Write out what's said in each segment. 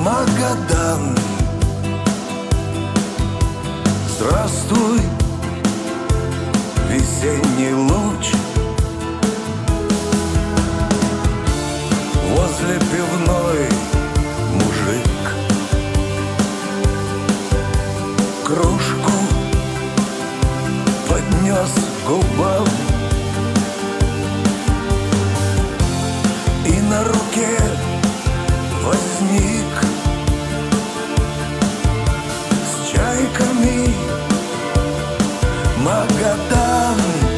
Магадан. Здравствуй, весенний луч. Возле пивной мужик кружку поднес к губам, и на руке возник с чайками Магадан.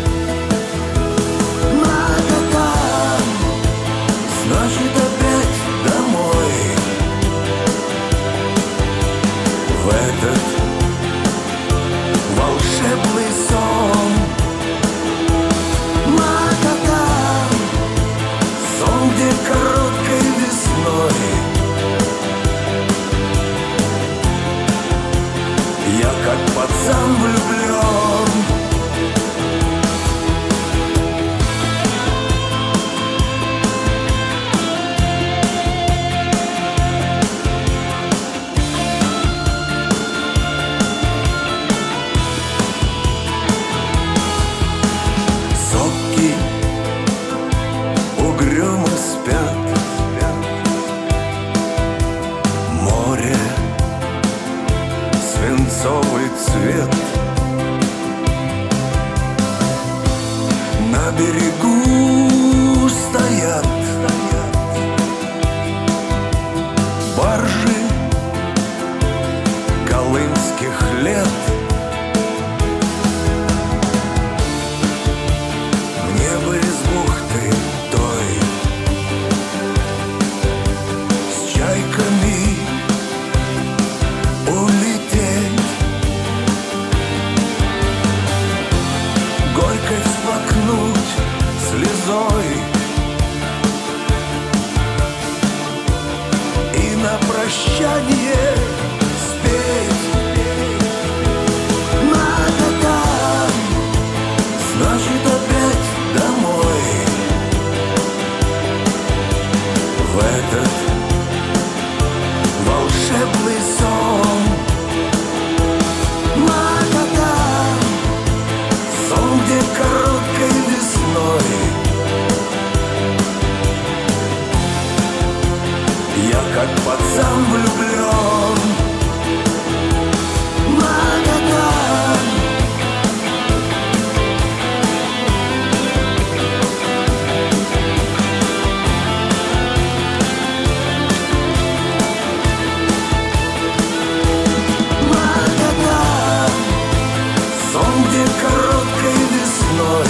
Магадан, значит опять домой. В этот волшебный сон. Магадан, сон, где короткой весной я как пацан влюблен. Сопки угрюмо спят, море свинцовый цвет. На берегу стоят баржи колымских лет. Мне бы из бухты той с чайками улететь, горькой всплакнуть слезой и на прощание спеть. Магадан, значит опять домой. В этот волшебный сон. Магадан, сон, где короткой весной я как пацан влюблен. Магадан, Магадан, сон, где короткой весной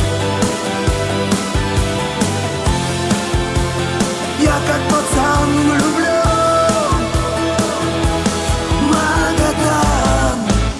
я как пацан влюблен. Магадан.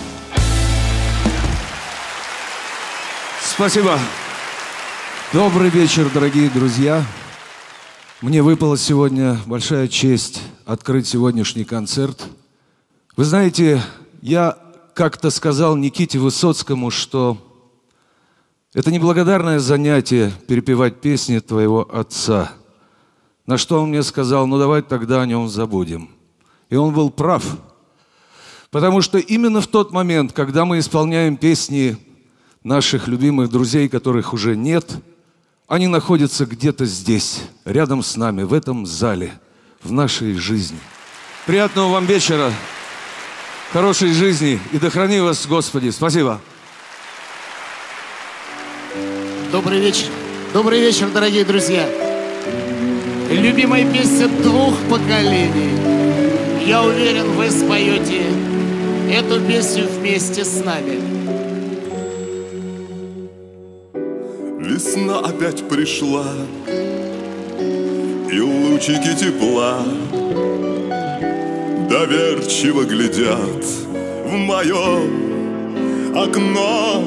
Спасибо. Добрый вечер, дорогие друзья. Мне выпала сегодня большая честь открыть сегодняшний концерт. Вы знаете, я как-то сказал Никите Высоцкому, что это неблагодарное занятие перепевать песни твоего отца. На что он мне сказал: ну давай тогда о нем забудем. И он был прав. Потому что именно в тот момент, когда мы исполняем песни наших любимых друзей, которых уже нет, они находятся где-то здесь, рядом с нами, в этом зале, в нашей жизни. Приятного вам вечера, хорошей жизни, и да храни вас Господи. Спасибо. Добрый вечер, дорогие друзья. Любимая песня двух поколений. Я уверен, вы споете эту песню вместе с нами. Весна опять пришла, и лучики тепла доверчиво глядят в мое окно.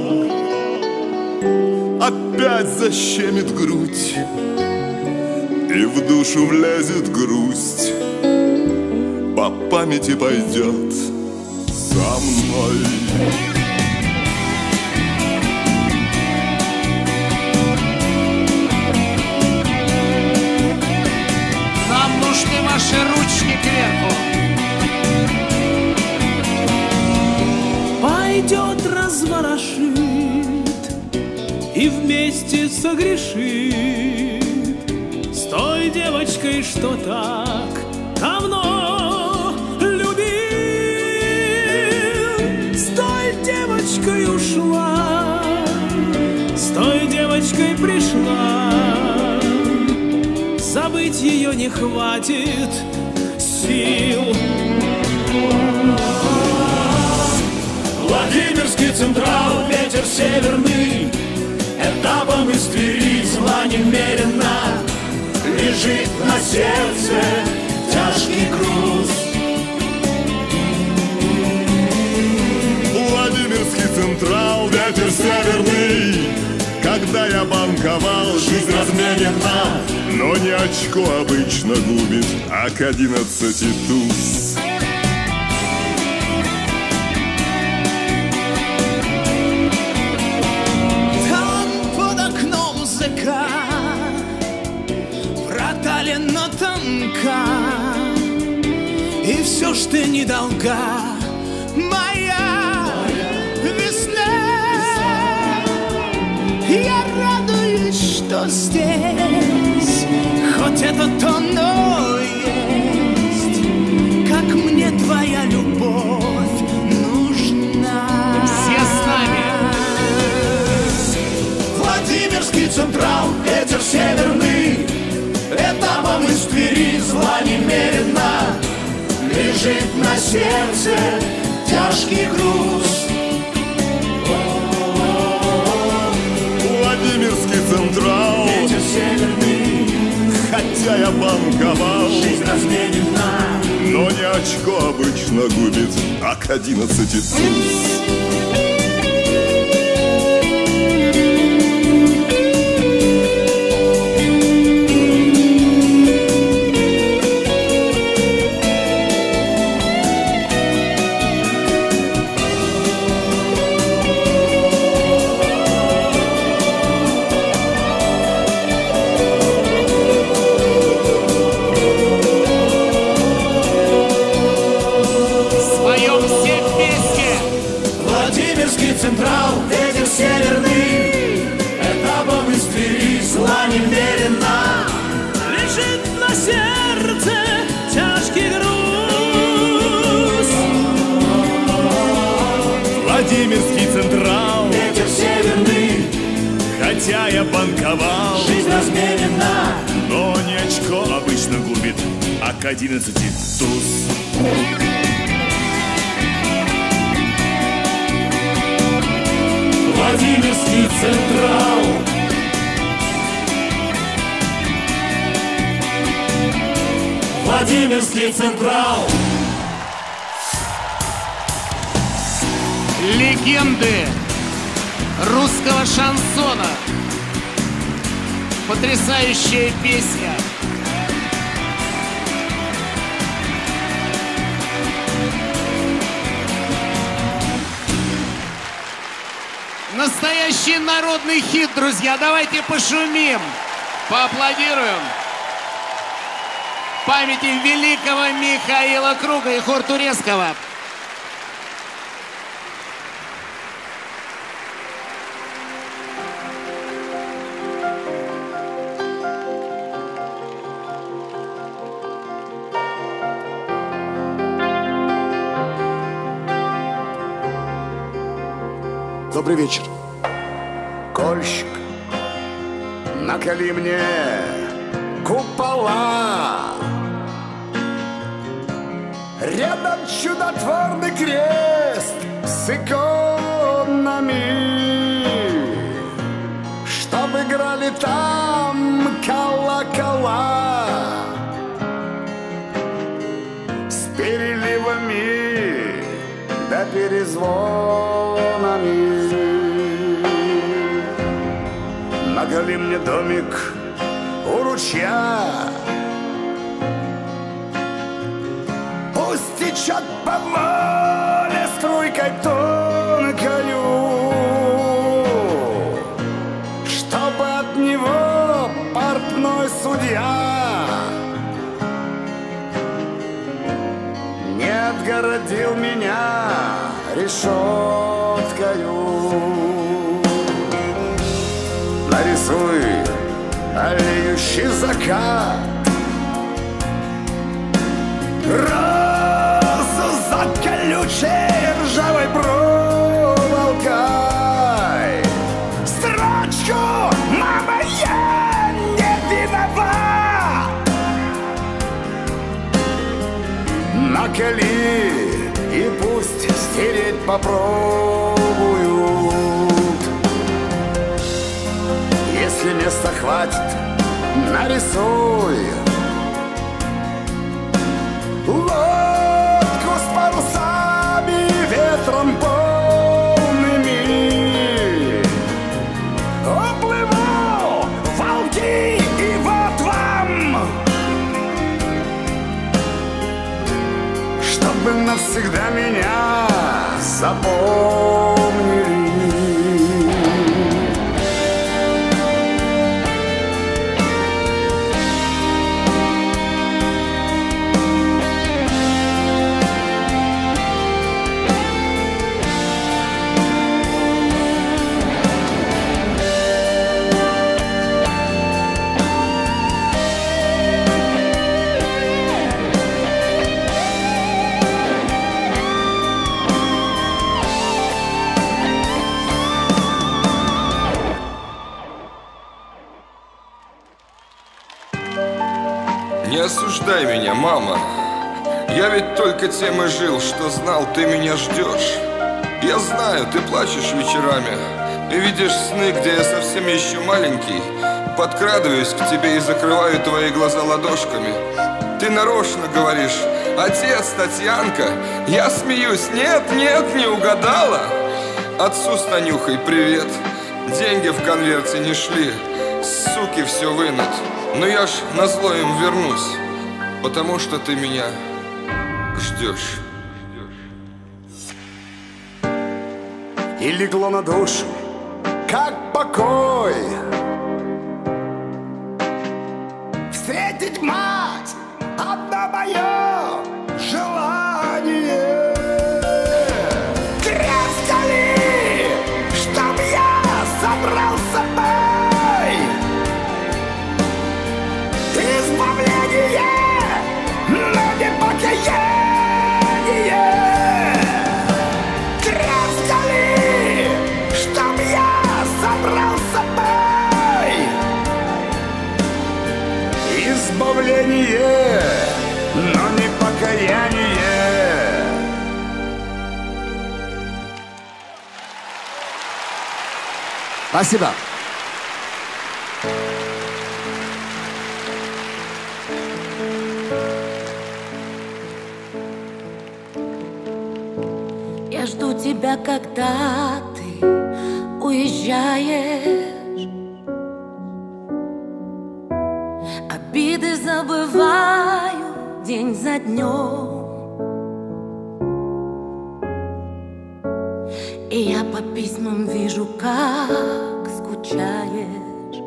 Опять защемит грудь, и в душу влезет грусть, по памяти пойдет со мной. Нам нужны ваши ручки кверху. и вместе согрешит с той девочкой, что так давно любил. С той девочкой ушла, с той девочкой пришла, забыть ее не хватит сил. Владимирский Централ, ветер северный, этапом из Твери зла немерено, лежит на сердце тяжкий груз. Владимирский Централ, ветер северный, когда я банковал, жизнь разменена, но не очко обычно губит, а к 11 туз. Проталена тонка, и все ж ты не долга, моя весна. Я радуюсь, что здесь хоть этот оно есть, как мне твоя любовь нужна. Все с нами. Владимирский Централ, ветер северный, этапом из Твери зла немерено, лежит на сердце тяжкий груз. Владимирский Централ, Ветер северный, хотя я банковал, жизнь разменена, но не очко обычно губит, а к 11 туз. Централ, ветер северный, этапом из Твери зла немерено, лежит на сердце тяжкий груз. Владимирский Централ, ветер северный, хотя я банковал, жизнь разменена, но не очко обычно губит, а к 11 туз. Владимирский Централ, Владимирский Централ. Легенды русского шансона. Потрясающая песня. Настоящий народный хит, друзья. Давайте пошумим, поаплодируем памяти великого Михаила Круга и хор Турецкого. Добрый вечер. Кольщик, наколи мне купола. Рядом чудотворный крест с иконами, чтоб играли там колокола с переливами да перезвонами. Наголи мне домик у ручья, пусть течет по воле струйкой тонкою, чтобы от него портной судья не отгородил меня решеткою. Нарисуй олеющий закат, розу за колючей ржавой проволокой, строчку «Мама, я не виноват» наколи и пусть стереть попробуют. Если места хватит, нарисуй лодку с парусами ветром полными. Уплыву волки, и вот вам, чтобы навсегда меня запомнили. Не осуждай меня, мама. Я ведь только тем и жил, что знал, ты меня ждешь. Я знаю, ты плачешь вечерами и видишь сны, где я совсем еще маленький. Подкрадываюсь к тебе и закрываю твои глаза ладошками. Ты нарочно говоришь: отец, Татьянка. Я смеюсь: нет, нет, не угадала. Отцу с Танюхой привет. Деньги в конверте не шли, суки все вынут. Но я ж назло им вернусь, потому что ты меня ждешь. И легло на душу, как покой, встретить мать — одно мое желание. Трескали, чтоб я собрал с собой избавление, но не покаяние. Трескали, чтоб я собрал с собой избавление, но не покаяние. Спасибо. Я жду тебя, когда ты уезжаешь. Обиды забываю день за днем. И я по письмам вижу, как скучаешь.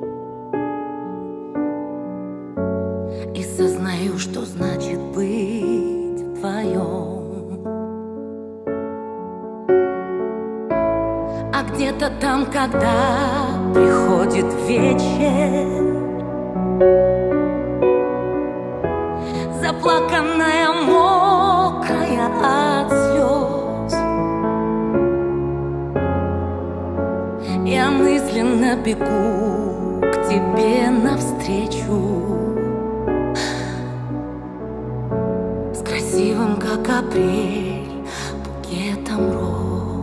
И сознаю, что значит быть вдвоем. А где-то там, когда приходит вечер, заплаканная, мокрая от слез, я мысленно бегу к тебе навстречу с красивым, как апрель, букетом роз.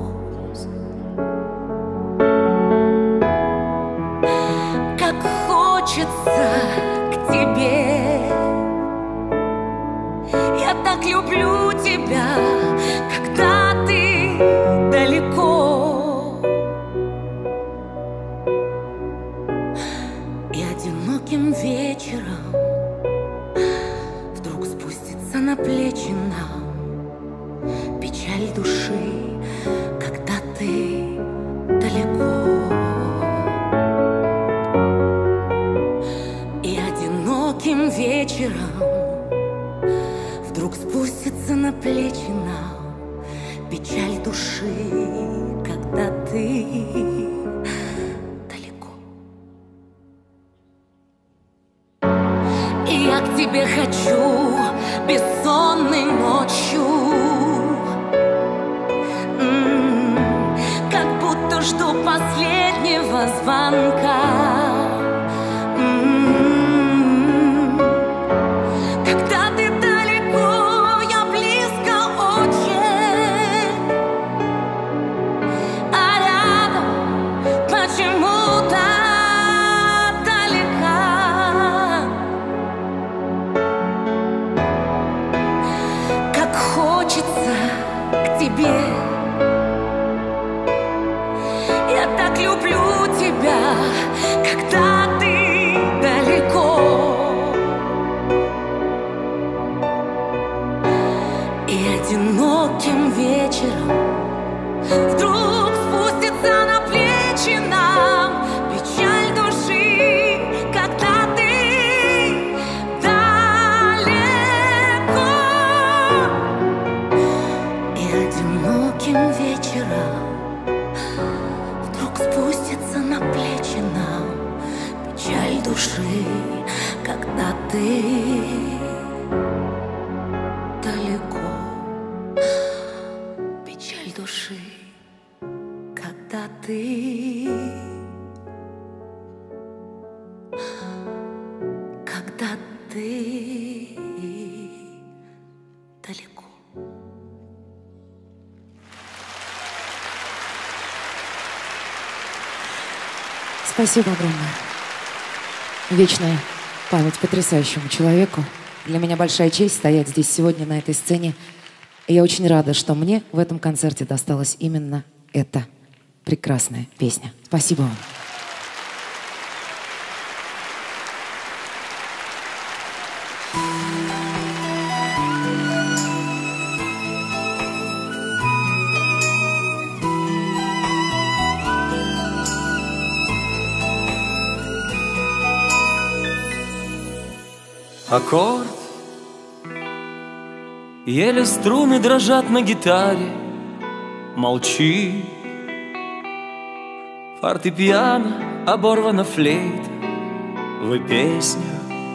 Хочется к тебе, я так люблю тебя, когда ты далеко. И одиноким вечером вдруг спустится на плечи нам печаль души, когда ты далеко. Вечером вдруг спустится на плечи нам печаль души, когда ты далеко. И одиноким вечером вдруг спустится на плечи нам печаль души, когда ты далеко. И одиноким вечером вдруг спустится на плечи нам печаль души, когда ты далеко. Печаль души, когда ты далеко. Спасибо огромное. Вечная память потрясающему человеку. Для меня большая честь стоять здесь сегодня на этой сцене. И я очень рада, что мне в этом концерте досталась именно эта прекрасная песня. Спасибо вам. Аккорд, еле струны дрожат на гитаре, молчи. Фортепиано, оборвана флейта, вы песню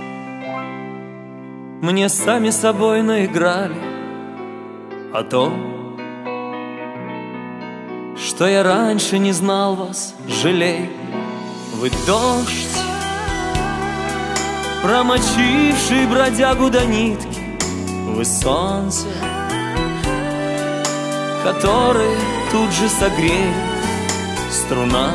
мне сами собой наиграли о том, что я раньше не знал вас, жалей. Вы дождь, промочивший бродягу до нитки, вы солнце, которое тут же согреет струна.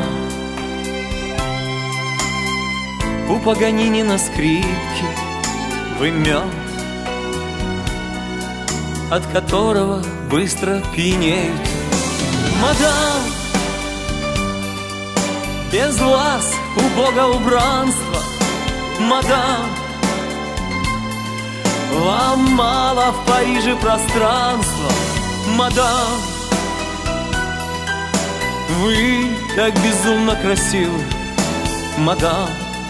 У Паганини на скрипке вы мед, от которого быстро пьянеют. Мадам, без вас убого убранства. Мадам, вам мало в Париже пространства. Мадам, вы так безумно красивы. Мадам,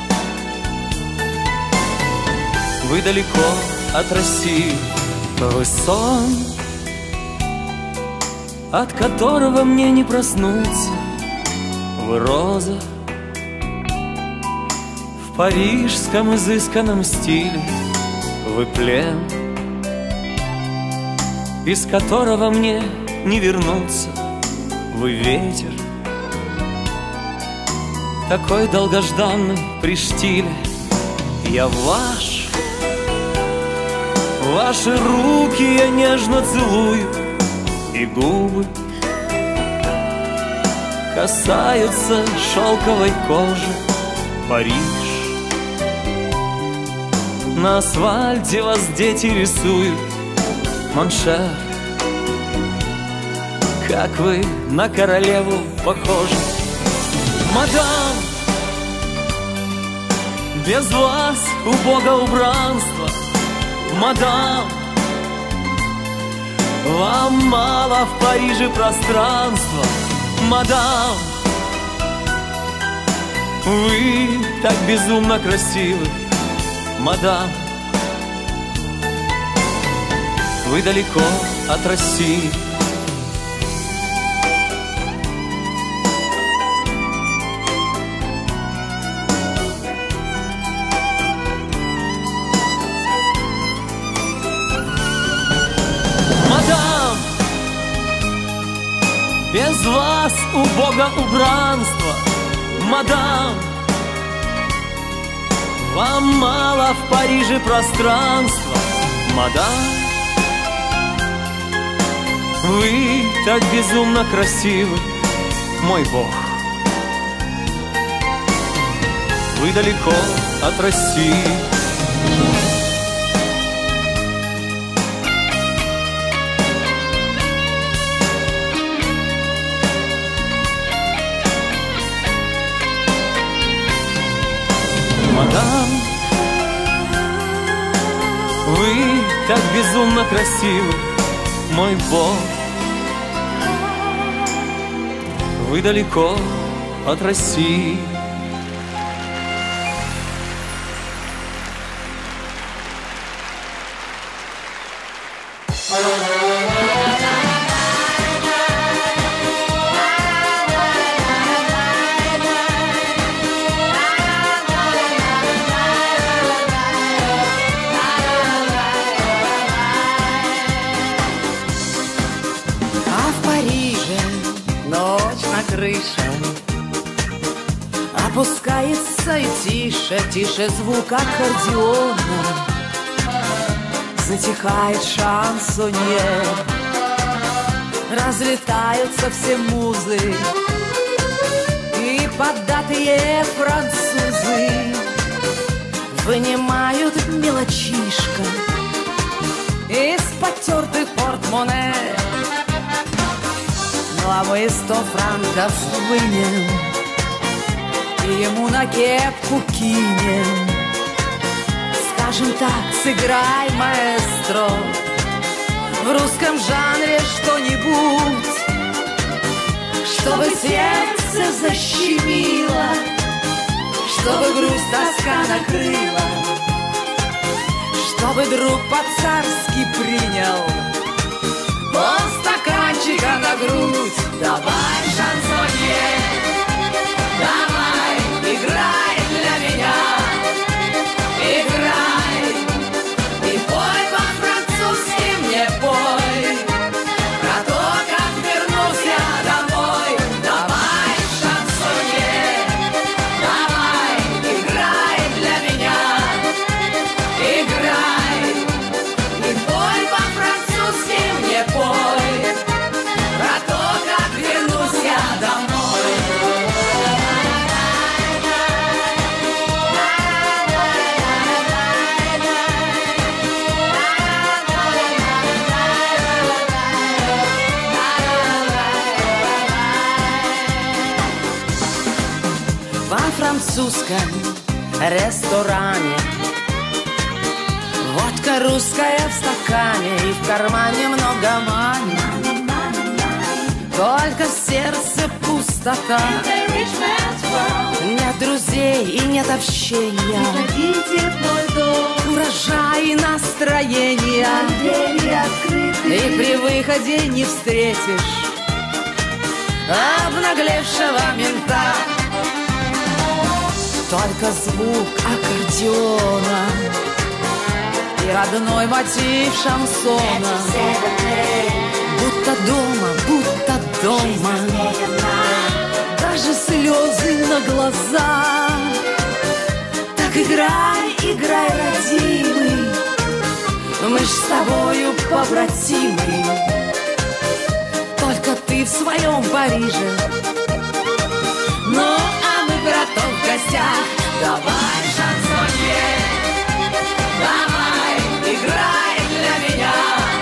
вы далеко от России. Вы сон, от которого мне не проснуться. Вы роза в парижском изысканном стиле. Вы плен, из которого мне не вернуться. Вы ветер, такой долгожданный при штиле. Я ваш, ваши руки я нежно целую, и губы касаются шелковой кожи. Париж, на асфальте вас дети рисуют. Моншер, как вы на королеву похожи. Мадам, без вас убого убранства. Мадам, вам мало в Париже пространства. Мадам, вы так безумно красивы. Мадам, вы далеко от России. Мадам, без вас убого убранства. Мадам, вам мало в Париже пространства. Мадам, вы так безумно красивы, мой Бог. Вы далеко от России. Мадам, вы так безумно красивы. мой Бог. Вы далеко от России. Опускается и тише, тише звук аккордеона. Затихает шансонье. Разлетаются все музы и поддатые французы вынимают мелочишко из потертых портмоне. Ну а мы 100 франков вынем и ему на кепку кинем. Скажем так, сыграй, маэстро, в русском жанре что-нибудь, чтобы сердце защемило, чтобы грусть тоска накрыла, чтобы друг по-царски принял полстаканчика на грудь. Давай, шансонье, давай, играй для меня, играй и пой по-французски мне, пой про то, как вернусь я домой. Давай, шансонье, давай, играй для меня, играй и пой по-французски мне, пой про то, как вернусь я домой. Во французском ресторане водка русская в стакане, и в кармане много мани, только в сердце пустота. Нет друзей и нет общения, урожай и настроения, и при выходе не встретишь обнаглевшего мента. Только звук аккордеона и родной мотив шансона. Будто дома, будто дома, даже слезы на глаза. Так играй, играй, родимый, мы ж с тобою побратимы. Только ты в своем Париже, ну а мы, браток, в гостях. Давай, шансонье, давай, играй для меня,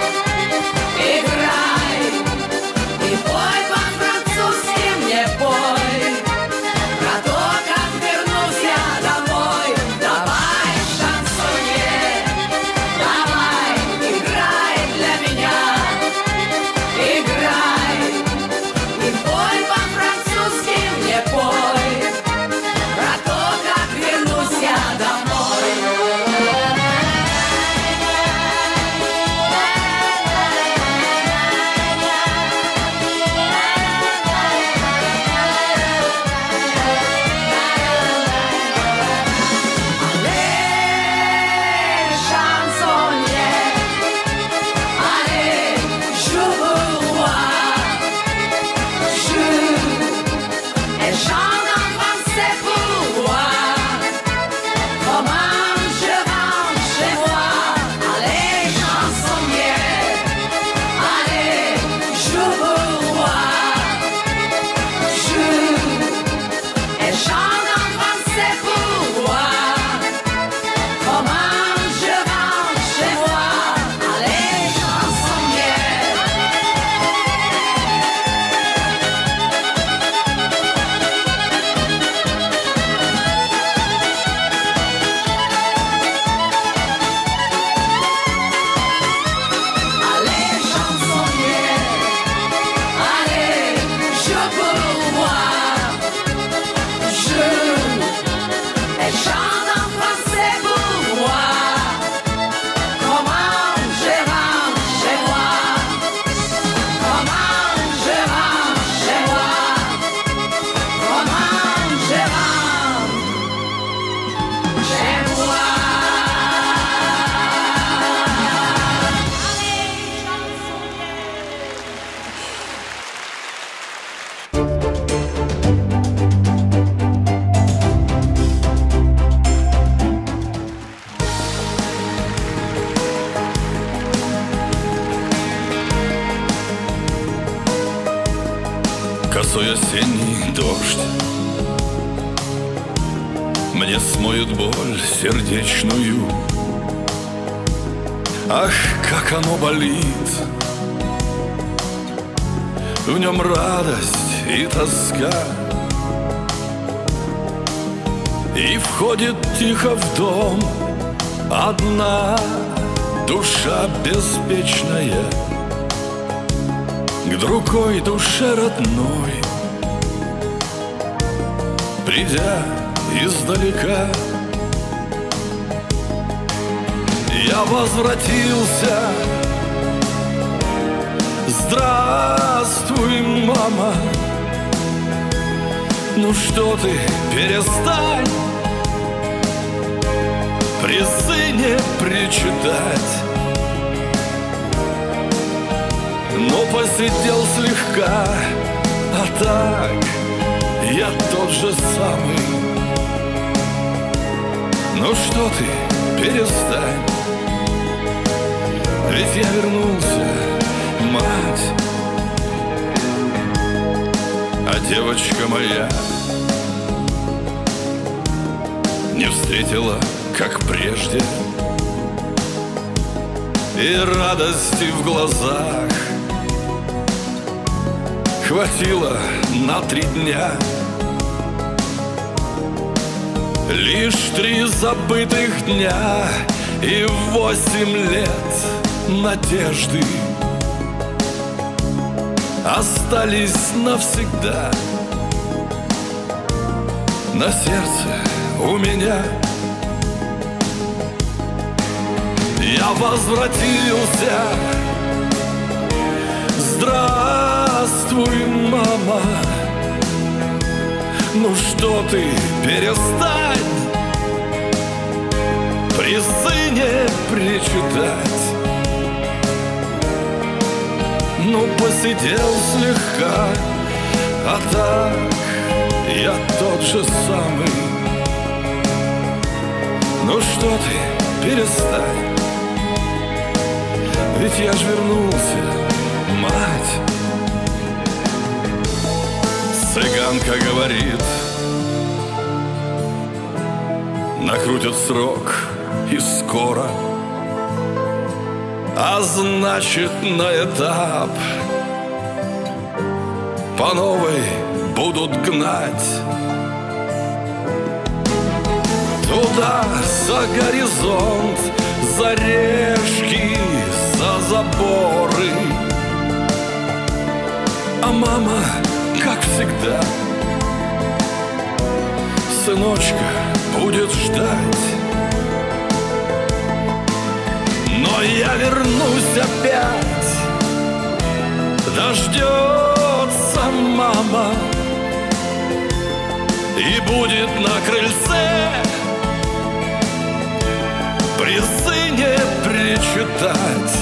играй и пой по-французски мне, пой про то, как вернусь я домой. Давай, шансонье, давай, играй для меня, играй и пой по-французски мне, пой про то, как вернусь я домой. росой осенний дождь мне смоет боль сердечную. Ах, как оно болит! В нем радость и тоска, и входит тихо в дом одна душа беспечная к другой душе родной, придя издалека. Я возвратился. Здравствуй, мама. Ну что ты, перестань при сыне причитать. Но посидел слегка, а так я тот же самый. Ну что ты, перестань, ведь я вернулся, мать. А девочка моя не встретила, как прежде, и радости в глазах хватило на 3 дня. Лишь 3 забытых дня и 8 лет надежды остались навсегда на сердце у меня. Я возвратился. Здравствуй, мама. Ну что ты, перестань при сыне причитать. Ну посидел слегка, а так я тот же самый. Ну что ты, перестань, ведь я ж вернулся, мать. Цыганка говорит, накрутят срок и скоро, а значит на этап по новой будут гнать. Туда за горизонт, за решки, за заборы. А мама, как всегда, сыночка будет ждать. Но я вернусь опять, дождется мама, и будет на крыльце при сыне причитать.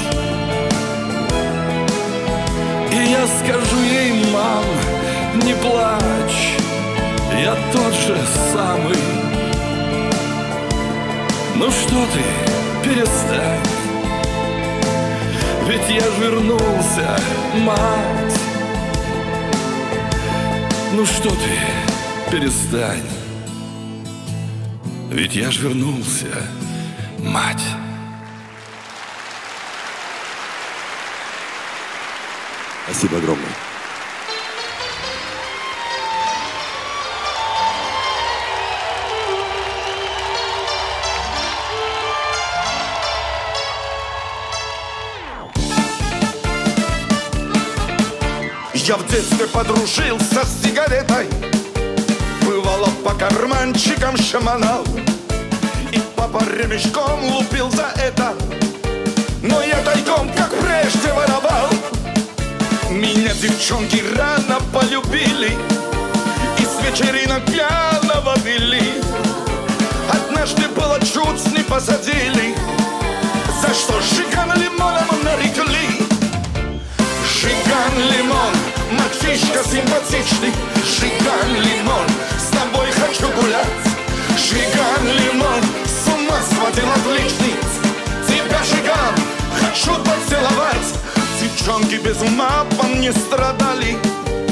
И я скажу ей, мам, не плачь, я тот же самый. Ну что ты, перестань, ведь я ж вернулся, мать. Ну что ты, перестань, ведь я ж вернулся, мать. Спасибо огромное. Я в детстве подружился с сигаретой, бывало по карманчикам шаманал, и папа ремешком лупил за это, но я тайком, как прежде, воровал. Меня девчонки рано полюбили и с вечеринок пьяного вели. Однажды было чуть не посадили, за что Жиган лимоном нарекли. Жиган лимон, мальчишка симпатичный. Жиган лимон, с тобой хочу гулять. Жиган лимон, с ума сводил отличный. Тебя, Жиган, хочу поцеловать. Девчонки без ума по мне страдали,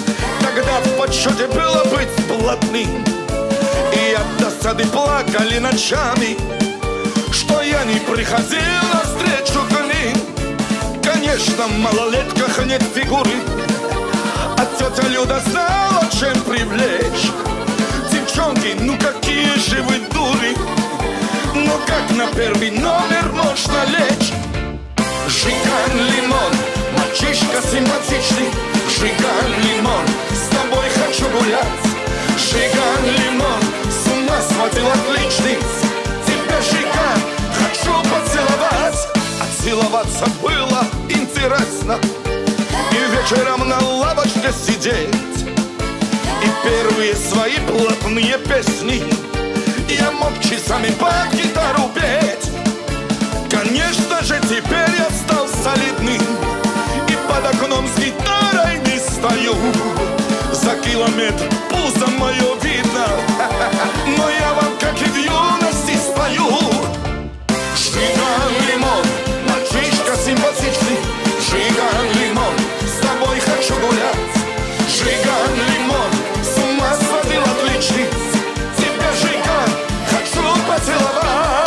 тогда в подсчете было быть блатным. И от досады плакали ночами, что я не приходил навстречу к ним. Конечно, в малолетках нет фигуры, а тетя Люда знала, чем привлечь. Девчонки, ну какие же вы дури, ну как на первый номер можно лечь? Жиган Лимон, мальчишка симпатичный. Жиган Лимон, с тобой хочу гулять. Жиган Лимон, с ума сводил отличный. Тебя, Жиган, хочу поцеловать. А целоваться было интересно, и вечером на лавочке сидеть, и первые свои блатные песни я мог часами под гитару петь. Конечно же, теперь я стал солидным, и под окном с гитарой не стою. За километр пузо мое видно, но я вам, как и в юности, спою. Жиган Лимон, мальчишка симпатичный. Жиган Лимон, с тобой хочу гулять. Жиган Лимон, с ума сводил отличный. Тебя, Жиган, хочу поцеловать.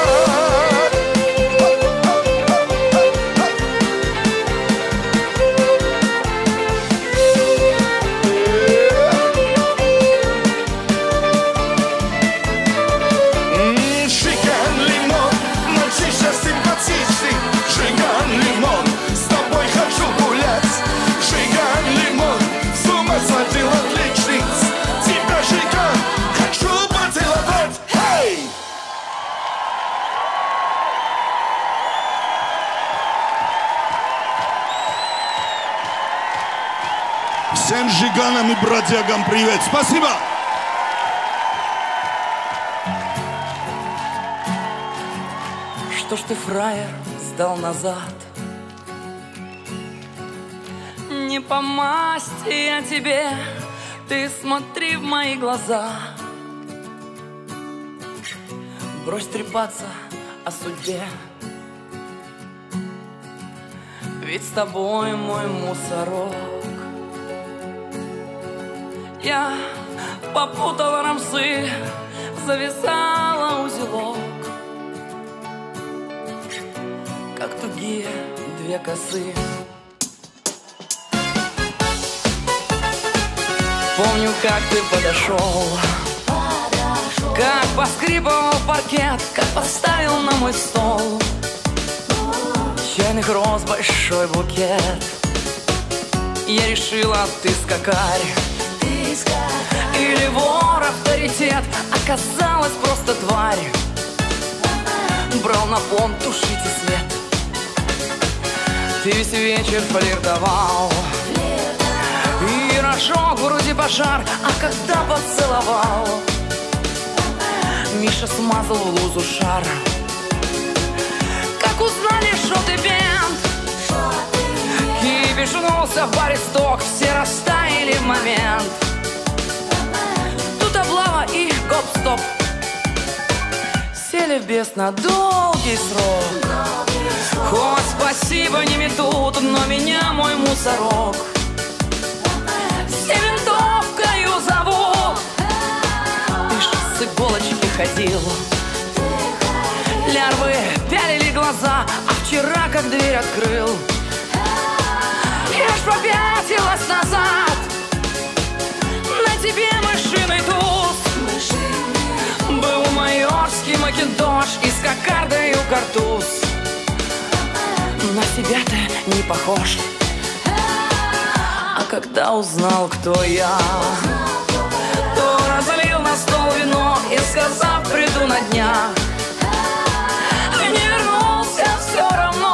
Всем жиганам и бродягам привет! Спасибо! Что ж ты, фраер, сдал назад? Не по масти я тебе, ты смотри в мои глаза. Брось трепаться о судьбе, ведь с тобой мой мусорок. Я попутала рамсы, завязала узелок, как тугие две косы. Помню, как ты подошел, как поскрипывал паркет, как поставил на мой стол чайных роз большой букет. Я решила, ты скакарь или вор авторитет, оказалась просто тварь. Брал на понт, тушите свет. Ты весь вечер флиртовал и разжег вроде пожар, а когда поцеловал, Миша смазал в лузу шар. Как узнали, что ты бенд, кипишнулся в баре сток, все растаяли в момент. Тут облава и гоп-стоп, сели в бес на долгий срок. Хоть спасибо не метут, но меня мой мусорок все винтовкою зовут. Ты ж с иголочки ходил, лярвы пялили глаза, а вчера, как дверь открыл, я ж попятилась назад. На тебе мышиный туз, был майорский макинтош и с кокардою картуз. На себя ты не похож. А когда узнал, кто я, то разлил на стол вино и, сказав, приду на днях, не вернулся все равно.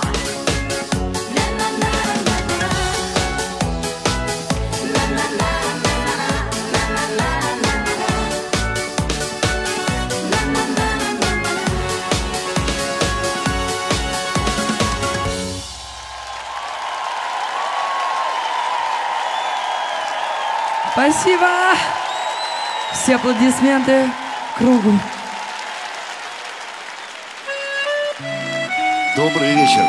Спасибо! Все аплодисменты кругу. Добрый вечер.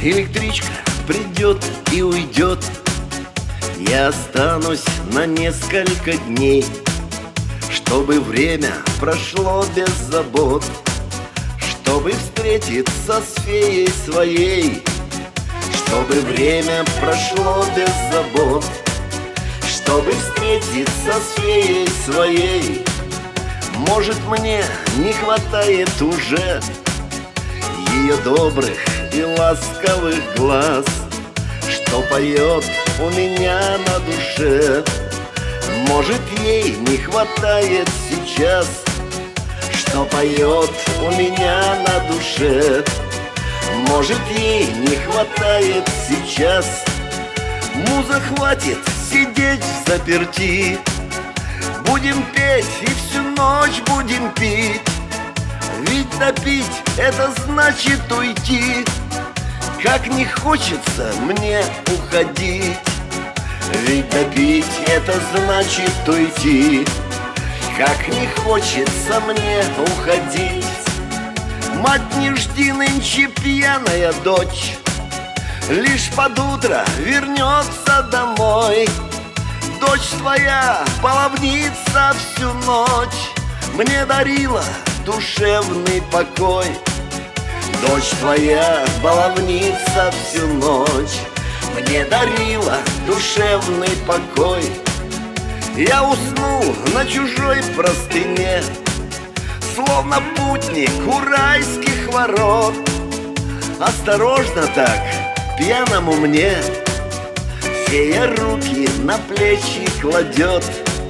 электричка придет и уйдет, я останусь на несколько дней, чтобы время прошло без забот, чтобы встретиться с феей своей, чтобы время прошло без забот, чтобы встретиться с феей своей. Может, мне не хватает уже ее добрых и ласковых глаз, что поет у меня на душе. Может, ей не хватает сейчас, что поет у меня на душе. Может, ей не хватает сейчас, муза, хватит сидеть взаперти. Будем петь и всю ночь будем пить, ведь допить — это значит уйти. Как не хочется мне уходить, ведь допить — это значит уйти. Как не хочется мне уходить. Мать, не жди нынче пьяная дочь, лишь под утро вернется домой. Дочь твоя, баловница, всю ночь мне дарила душевный покой. Дочь твоя, баловница, всю ночь мне дарила душевный покой. Я уснул на чужой простыне, словно путник у райских ворот. Осторожно так, пьяному мне фея руки на плечи кладет.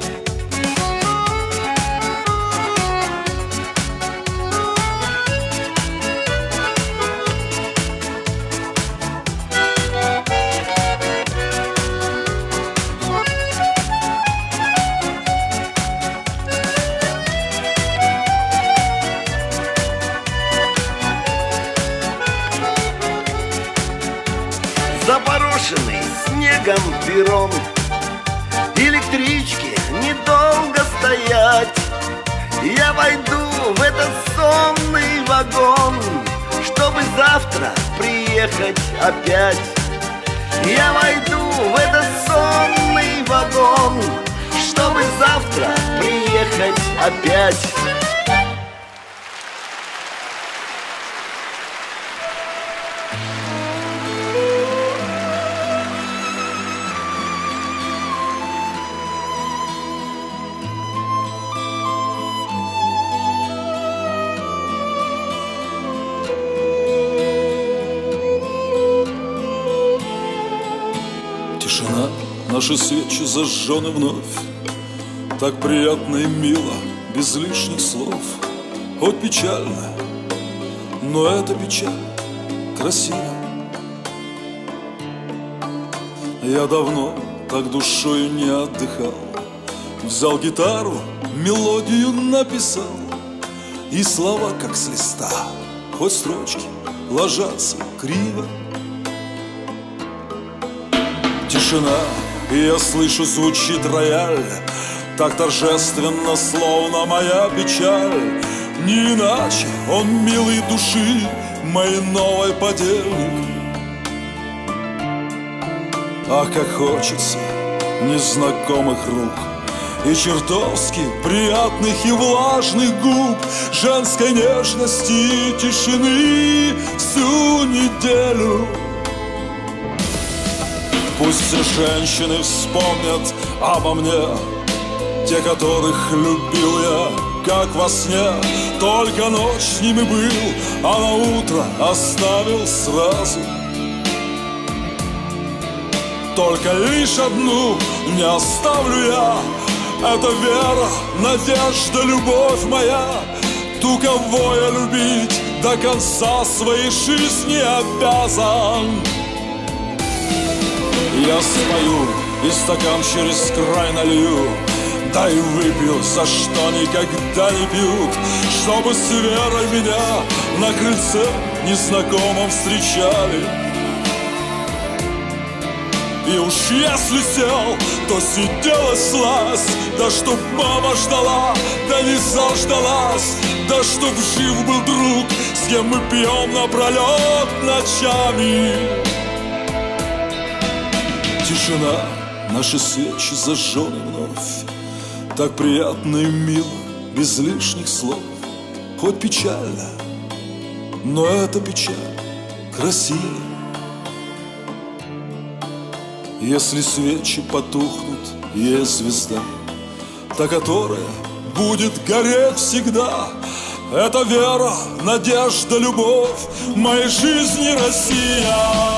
Запорошенный снегом перрон, электричке недолго стоять. Я войду в этот сонный вагон, чтобы завтра приехать опять. Я войду в этот сонный вагон, чтобы завтра приехать опять. Тишина, наши свечи зажжены вновь. Так приятно и мило, без лишних слов. Хоть печально, но эта печаль красива. Я давно так душой не отдыхал. Взял гитару, мелодию написал, и слова как с листа, хоть строчки ложатся криво. Тишина, и я слышу, звучит рояль, так торжественно, словно моя печаль. Не иначе он милый души, мой новый подельник. Ах, как хочется незнакомых рук и чертовски приятных и влажных губ, женской нежности и тишины всю неделю. Пусть все женщины вспомнят обо мне, те, которых любил я, как во сне. Только ночь с ними был, а на утро оставил сразу. Только лишь одну не оставлю я, это вера, надежда, любовь моя, ту, кого я любить до конца своей жизни обязан. Я спою и стакан через край налью, да и выпью, за что никогда не пьют, чтобы с верой меня на крыльце незнакомом встречали. И уж если сел, то сидела слазь, да чтоб мама ждала, да не заждалась, да чтоб жив был друг, с кем мы пьем напролет ночами. Тишина, наши свечи зажжены вновь. Так приятно и мило, без лишних слов. Хоть печально, но эта печаль красива. Если свечи потухнут, есть звезда, та, которая будет гореть всегда. Это вера, надежда, любовь в моей жизни Россия.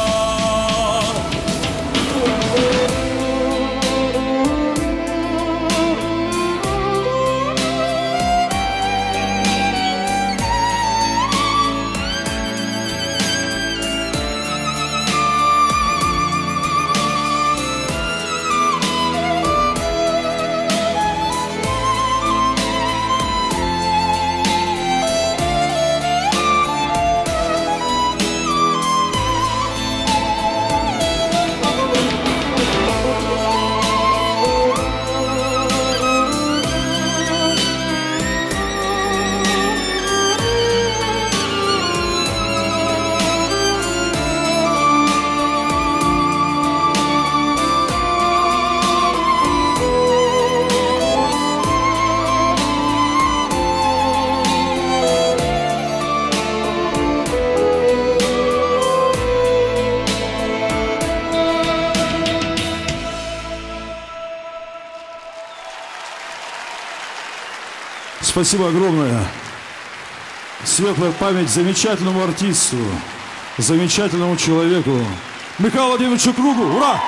Спасибо огромное. Светлая память замечательному артисту, замечательному человеку Михаилу Владимировичу Кругу. Ура!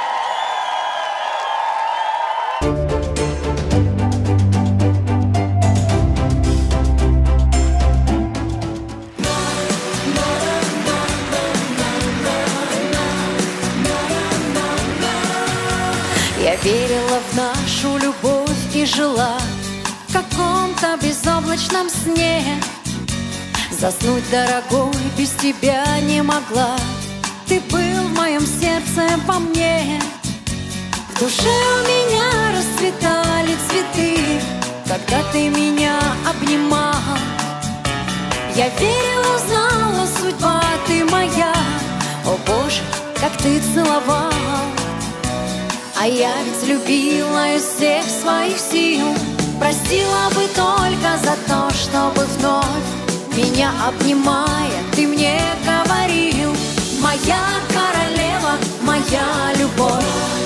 Я верила в нашу любовь и жила в каком-то безоблачном сне. Заснуть, дорогой, без тебя не могла. Ты был в моем сердце во мне. В душе у меня расцветали цветы, когда ты меня обнимал. Я верила, знала, судьба ты моя. О Боже, как ты целовал. А я ведь любила из всех своих сил. Простила бы только за то, чтобы вновь меня обнимая, ты мне говорил: моя королева, моя любовь.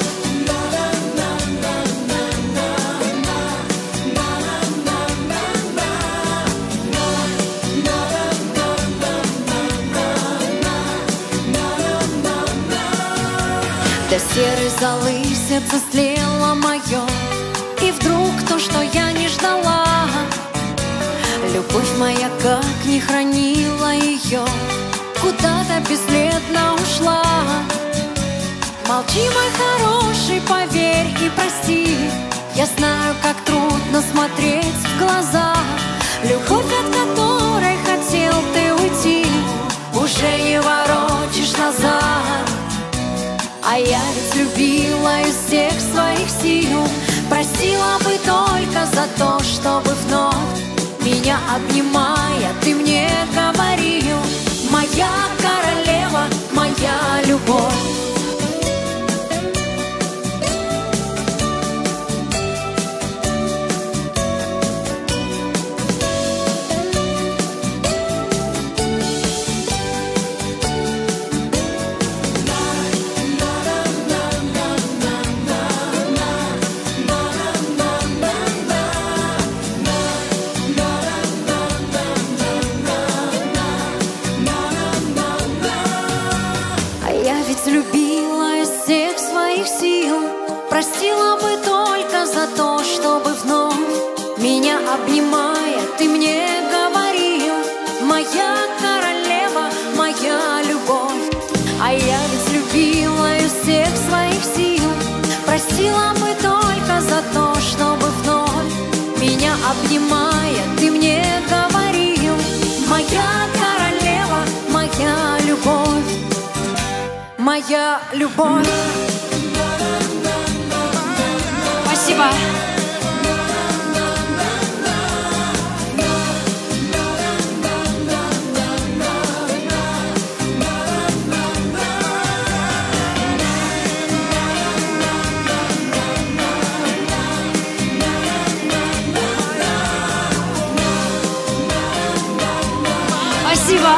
До серой золы сердце слело мое, и вдруг то, что я не ждала, любовь моя как не хранила ее, куда-то бесследно ушла. Молчи, мой хороший, поверь и прости. Я знаю, как трудно смотреть в глаза. Любовь, от которой хотел ты уйти, уже не воротишь назад. А я ведь любила из всех своих сил. Простила бы только за то, чтобы вновь меня обнимая, ты мне говорил: моя королева, моя любовь. Любила из всех своих сил. Простила бы только за то, чтобы вновь меня обнимая, ты мне говорил: моя королева, моя любовь. А я ведь любила из всех своих сил. Простила бы только за то, чтобы вновь меня обнимая, ты мне говорил: моя королева, моя любовь. Моя любовь. Спасибо. Спасибо.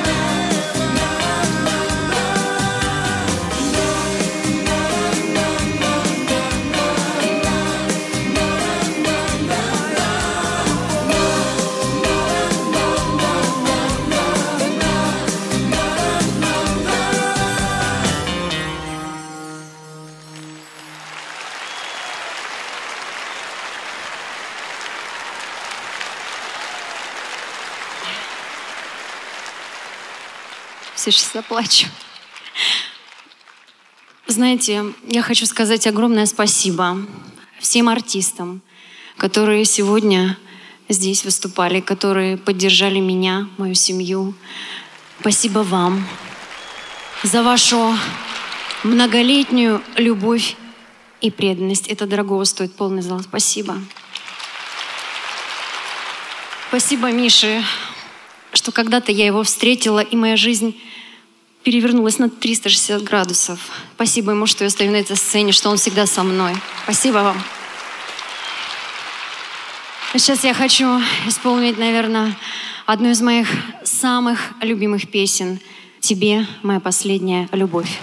Все, сейчас заплачу. Знаете, я хочу сказать огромное спасибо всем артистам, которые сегодня здесь выступали, которые поддержали меня, мою семью. Спасибо вам за вашу многолетнюю любовь и преданность. Это дорогого стоит, полный зал. Спасибо. Спасибо Мише, что когда-то я его встретила, и моя жизнь перевернулась на 360 градусов. Спасибо ему, что я стою на этой сцене, что он всегда со мной. Спасибо вам. Сейчас я хочу исполнить, наверное, одну из моих самых любимых песен. «Тебе, моя последняя любовь».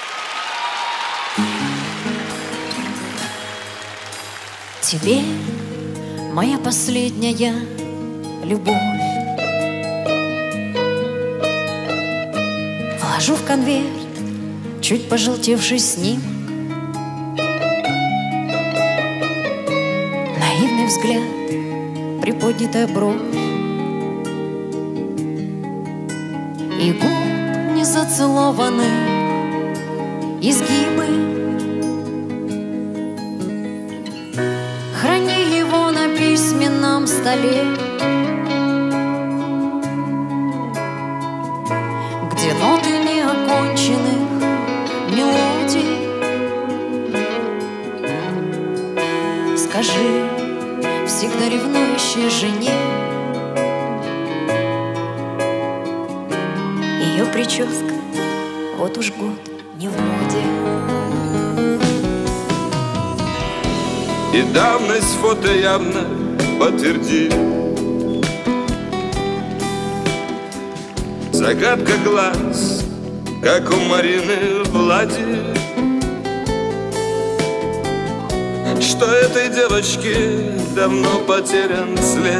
Тебе, моя последняя любовь. Вложу в конверт чуть пожелтевший снимок, наивный взгляд, приподнятая бровь и губ незацелованных изгибы. Храни его на письменном столе, где ноты неоконченных мелодий. Скажи всегда ревнующей жене, ее прическа вот уж год не в моде. И давность фото явно подтвердит. Загадка глаз, как у Марины Влади, что этой девочке давно потерян след.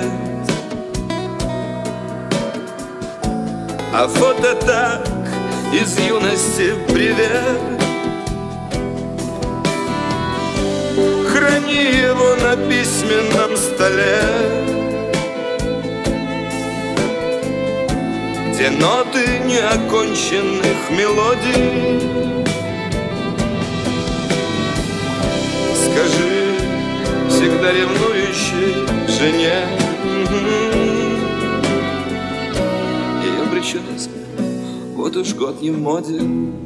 А фото так из юности привет. Храни его на письменном столе, где ноты неоконченных мелодий. Скажи всегда ревнующей жене, ее прическа вот уж год не в моде.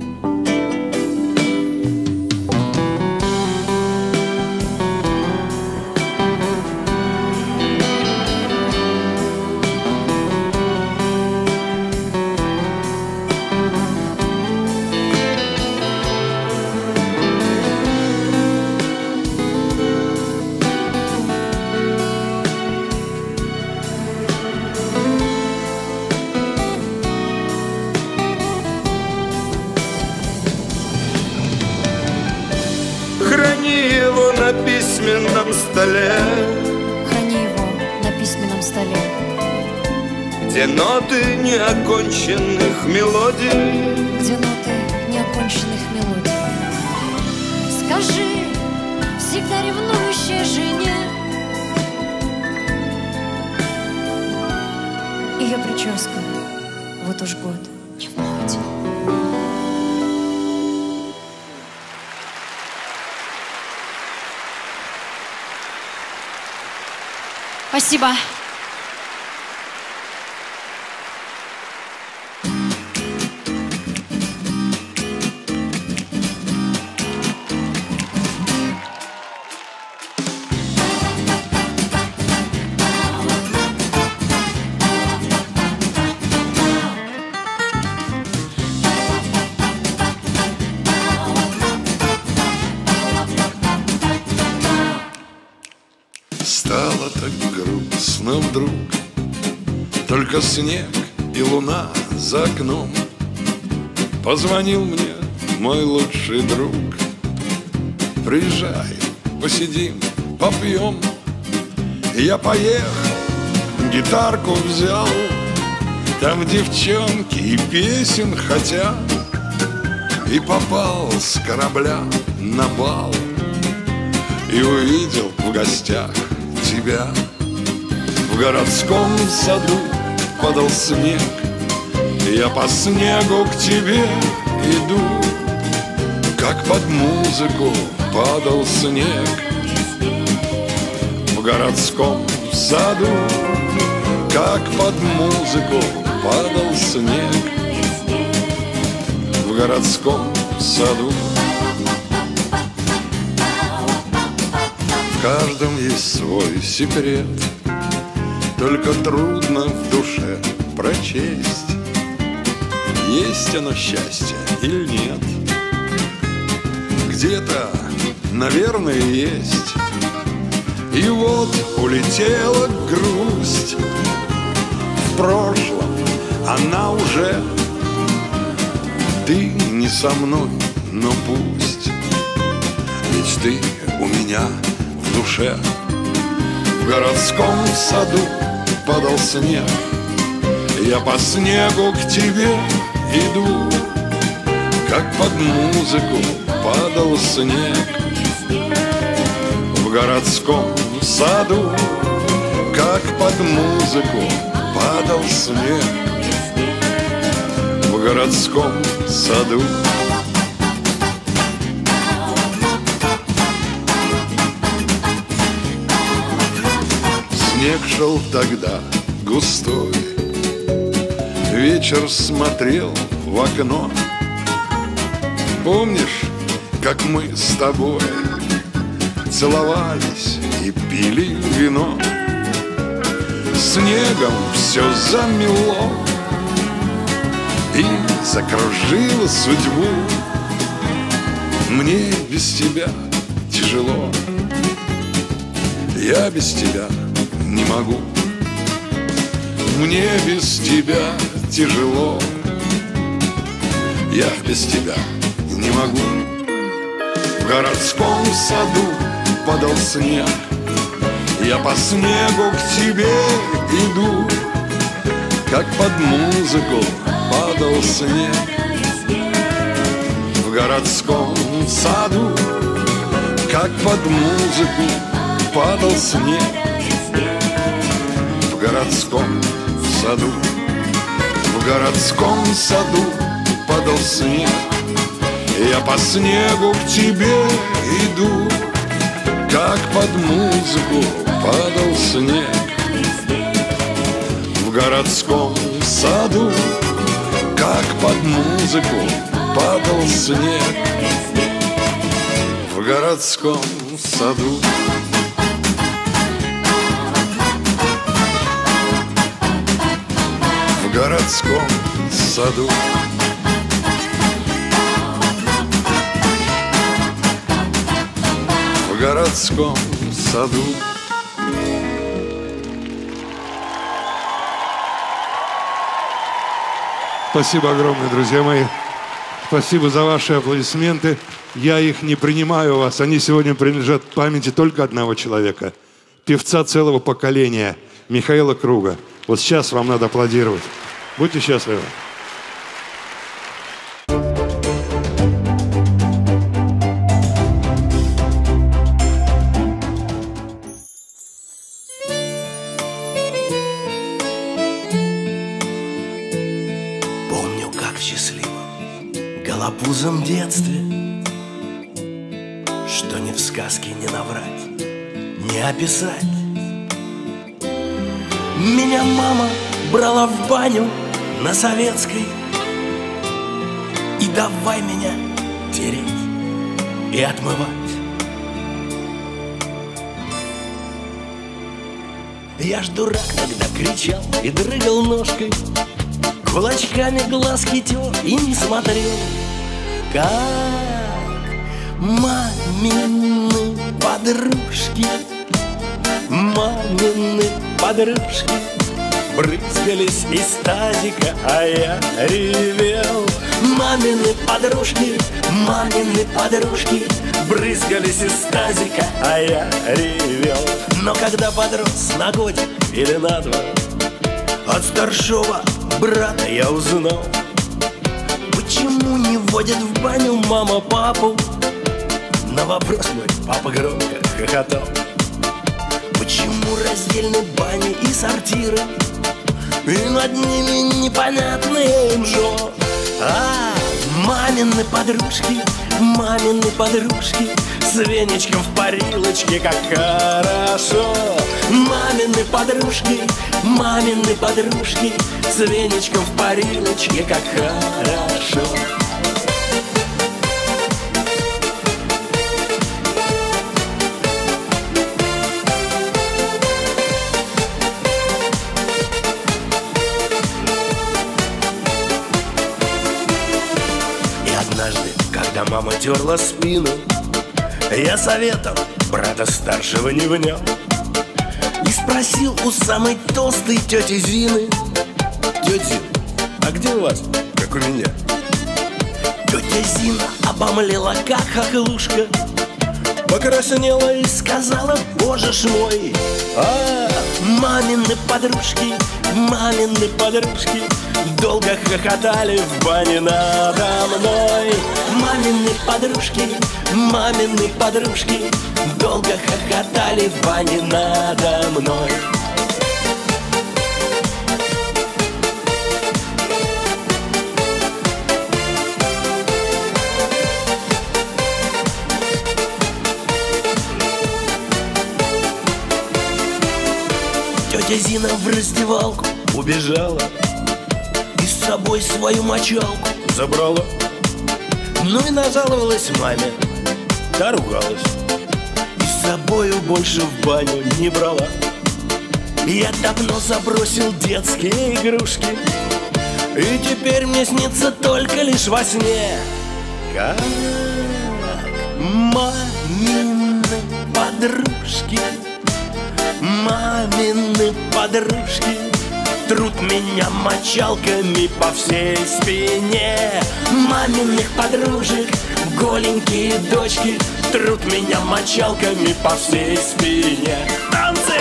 На письменном столе, храни его на письменном столе, где ноты неоконченных мелодий. Где ноты неоконченных мелодий. Скажи всегда ревнующей жене, ее прическа вот уж год не в моде. Спасибо. Стало так грустно вдруг, только снег и луна за окном. Позвонил мне мой лучший друг: приезжай, посидим, попьем. Я поехал, гитарку взял, там девчонки и песен хотят. И попал с корабля на бал, и увидел в гостях тебя. В городском саду падал снег, я по снегу к тебе иду. Как под музыку падал снег в городском саду, как под музыку падал снег в городском саду. В каждом есть свой секрет, только трудно в душе прочесть, есть оно счастье или нет. Где-то, наверное, есть. И вот улетела грусть. В прошлом она уже. Ты не со мной, но пусть. Ведь ты у меня в душе. В городском саду падал снег, я по снегу к тебе иду. Как под музыку падал снег в городском саду, как под музыку падал снег в городском саду. Снег шел тогда густой, вечер смотрел в окно. Помнишь, как мы с тобой целовались и пили вино? Снегом все замело и закружило судьбу. Мне без тебя тяжело, я без тебя не могу. Мне без тебя тяжело, я без тебя не могу. В городском саду падал снег, я по снегу к тебе иду. Как под музыку падал снег в городском саду, как под музыку падал снег в городском саду. В городском саду падал снег, я по снегу к тебе иду. Как под музыку падал снег в городском саду, как под музыку падал снег в городском саду. В городском саду. В городском саду. Спасибо огромное, друзья мои. Спасибо за ваши аплодисменты. Я их не принимаю у вас. Они сегодня принадлежат памяти только одного человека. Певца целого поколения Михаила Круга. Вот сейчас вам надо аплодировать. Будьте счастливы. Помню, как в счастливом голопузом детстве, что ни в сказке не наврать, не описать. Меня мама брала в баню на Советской, и давай меня тереть и отмывать. Я ж дурак тогда кричал и дрыгал ножкой, кулачками глазки тер и не смотрел, как мамины подружки, мамины подружки брызгались из тазика, а я ревел. Мамины подружки, брызгались из тазика, а я ревел. Но когда подрос на годик или на два, от старшего брата я узнал, почему не водит в баню мама папу. На вопрос мой папа громко хохотал. Почему раздельны бани и сортиры, и над ними непонятные МЖО? Мамины подружки, с веничком в парилочке, как хорошо. Мамины подружки, с веничком в парилочке, как хорошо. Когда мама терла спину, я советом брата старшего не внял и спросил у самой толстой тети Зины: тетя Зина, а где у вас, как у меня? Тетя Зина обомлела, как хохлушка, покраснела и сказала: боже ж мой. Мамины подружки, долго хохотали в бане надо мной. Мамины подружки, долго хохотали в бане надо мной. Тетя Зина в раздевалку убежала и с собой свою мочалку забрала. Ну и нажаловалась маме, та ругалась, и с собою больше в баню не брала. Я давно забросил детские игрушки, и теперь мне снится только лишь во сне, как мамины подружки трут меня мочалками по всей спине. Маминых подружек голенькие дочки трут меня мочалками по всей спине. Танцы!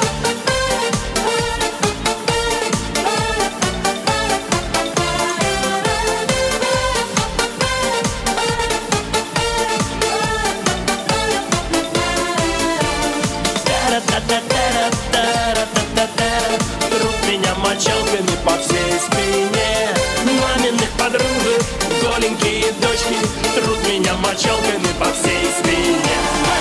Мочалками по всей спине. Маминых подружек голенькие дочки трут меня мочалками по всей спине.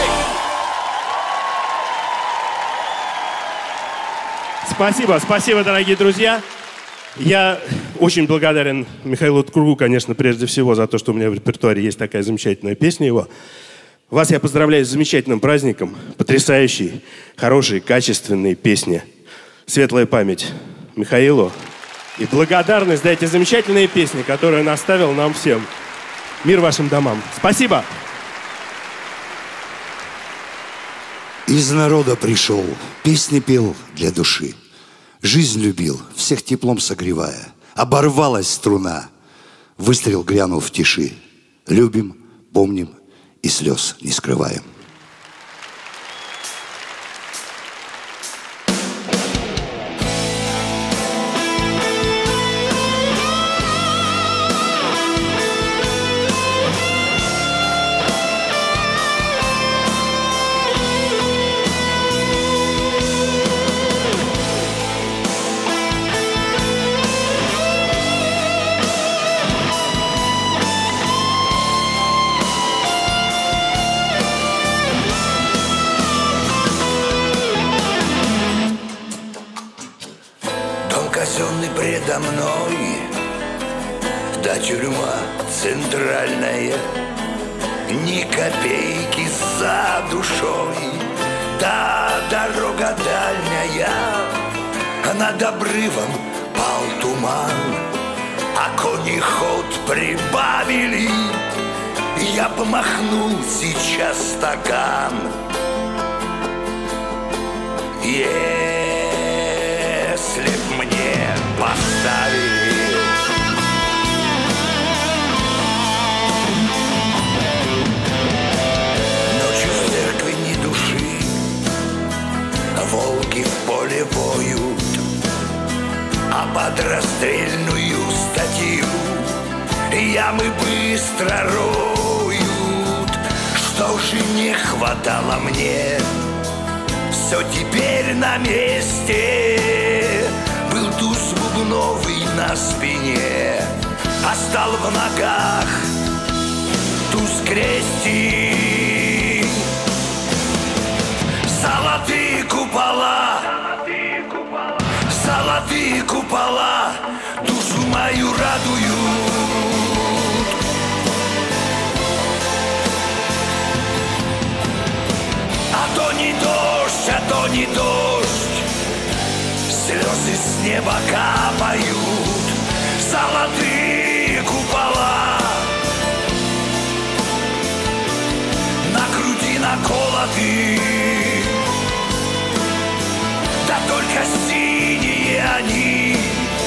Спасибо, дорогие друзья. Я очень благодарен Михаилу Кругу, конечно, прежде всего за то, что у меня в репертуаре есть такая замечательная песня его. Вас я поздравляю с замечательным праздником. Потрясающие, хорошие, качественные песни. Светлая память Михаилу и благодарность за эти замечательные песни, которые он оставил нам всем. Мир вашим домам. Спасибо. Из народа пришел, песни пел для души. Жизнь любил, всех теплом согревая. Оборвалась струна, выстрел грянул в тиши. Любим, помним и слез не скрываем. Предо мной, да тюрьма центральная, ни копейки за душой, да дорога дальняя, над обрывом пал туман, а кони ход прибавили, я бы махнул сейчас стакан. Если б оставили. Ночью в церкви ни души, волки в поле воют, а под расстрельную статью ямы быстро роют. Что же не хватало мне, все теперь на месте. Был туз бубновый на спине, а стал в ногах туз крестик. Золотые купола, золотые купола душу мою радуют. А то не дождь, а то не дождь, слезы с неба капают. Золотые купола на груди наколоты, да только синие они,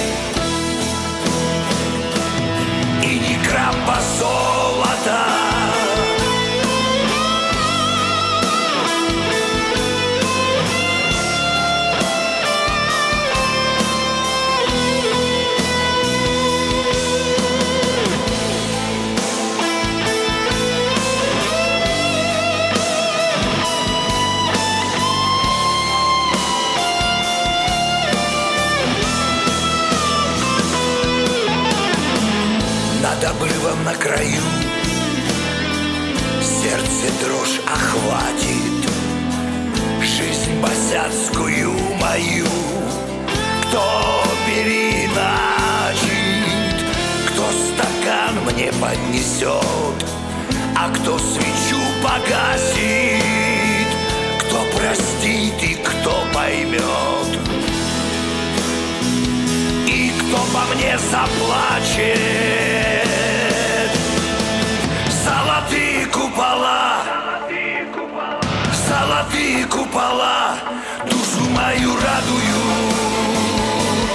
и ни грамма золота. Над обрывом на краю сердце дрожь охватит. Жизнь босяцкую мою кто переначит, кто стакан мне поднесет, а кто свечу погасит, кто простит и кто поймет, и кто по мне заплачет. Золотые купола, золотые купола душу мою радуют.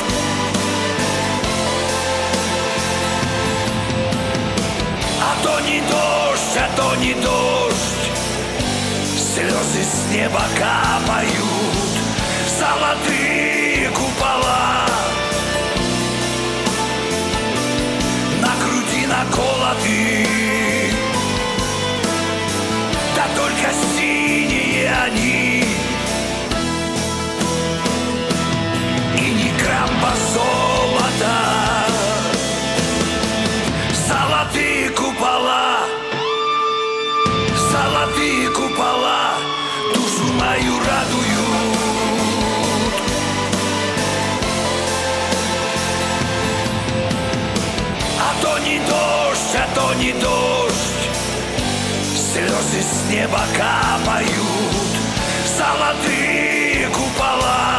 А то не дождь, а то не дождь, слезы с неба капают. Золотые купола на груди наколоты, да только синие они, и ни грамма золота. Золотые купола, золотые купола душу мою радуют. А то не дождь, а то не дождь, слезы с неба капают. Золотые купола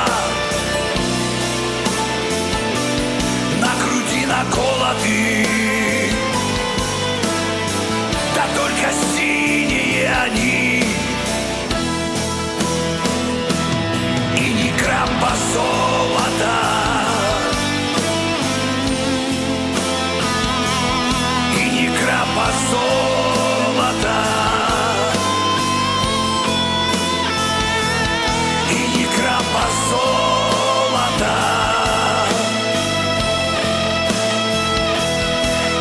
на груди наколоты, да только синие они, и ни грамма золота. И ни грамма золота. И ни грамма золота. И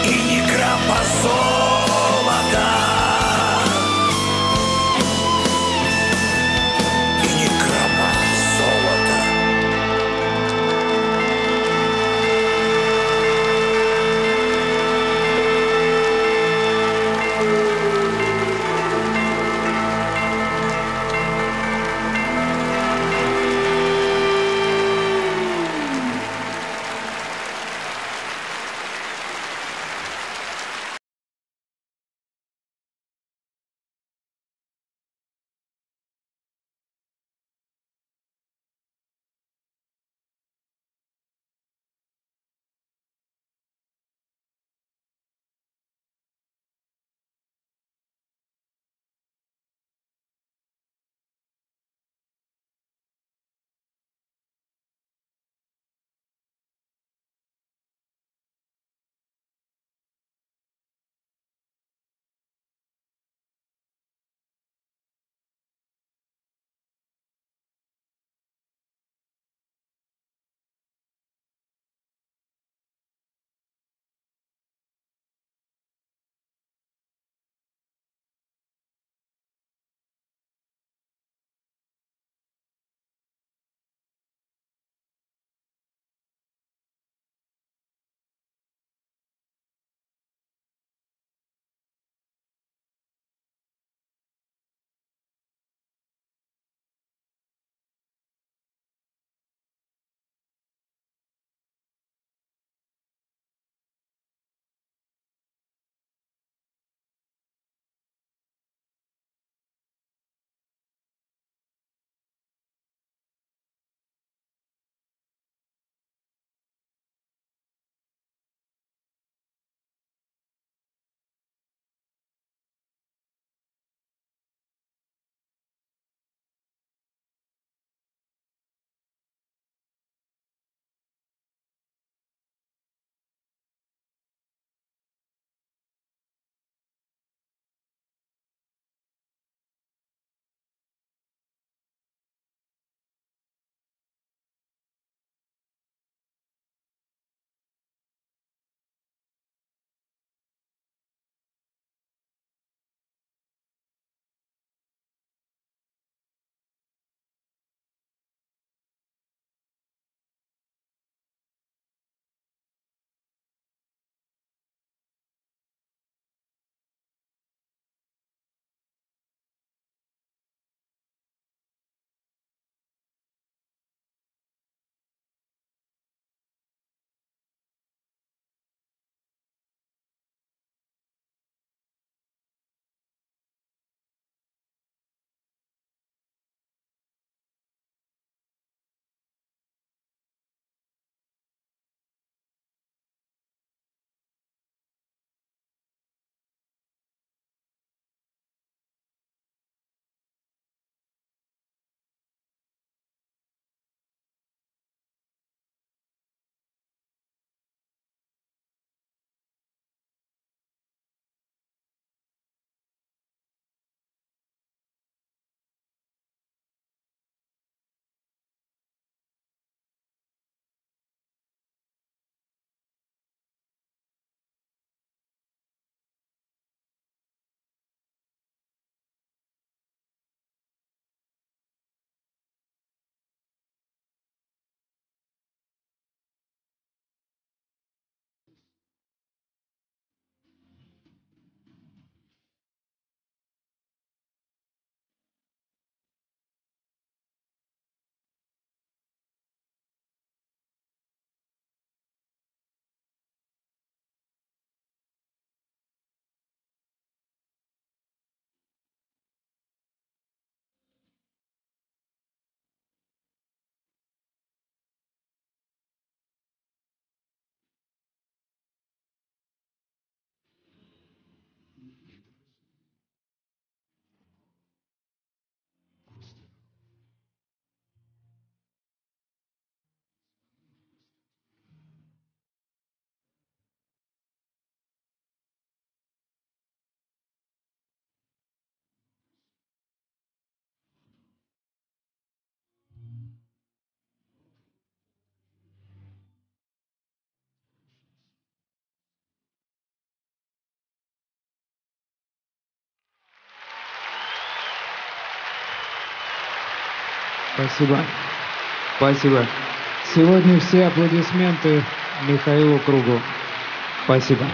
Спасибо. Спасибо. Сегодня все аплодисменты Михаилу Кругу. Спасибо.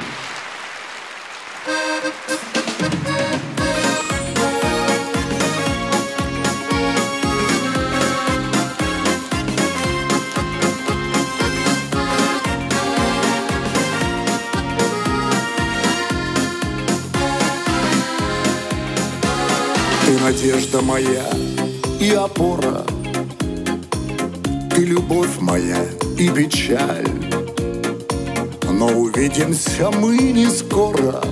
Ты надежда моя и опора, ты любовь моя и печаль. Но увидимся мы не скоро,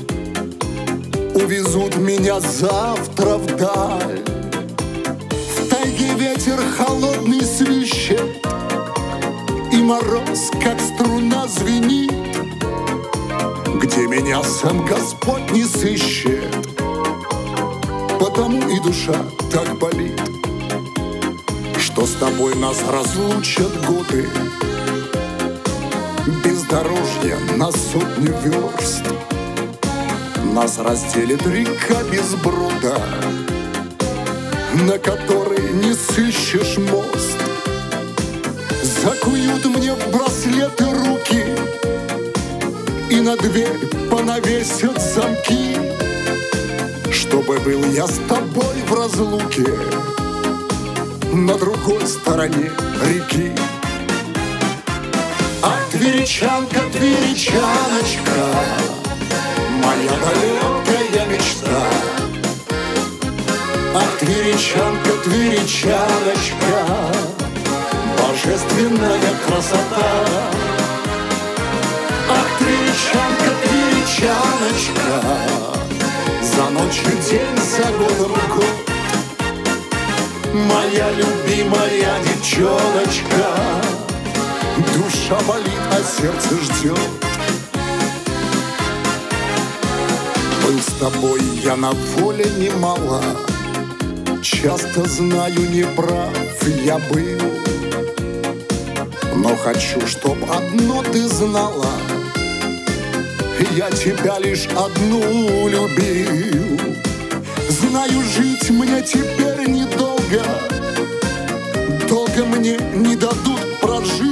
увезут меня завтра вдаль. В тайге ветер холодный свищет, и мороз, как струна, звенит. Где меня сам Господь не сыщет, потому и душа так болит, что с тобой нас разлучат годы. Бездорожье на сотни верст, нас разделит река без брода, на которой не сыщешь мост. Закуют мне в браслеты руки и на дверь понавесят замки, чтобы был я с тобой в разлуке на другой стороне реки. Ах, тверичанка, тверичаночка, моя далекая мечта. Ах, тверичанка, тверичаночка, божественная красота. Ах, тверичанка, тверичаночка, за ночь и день, за годом год, моя любимая девчоночка. Душа болит, а сердце ждет. Был с тобой я на воле немало, часто знаю, не прав я был, но хочу, чтоб одно ты знала: я тебя лишь одну любил. Знаю, жить мне теперь недолго, долго мне не дадут прожить.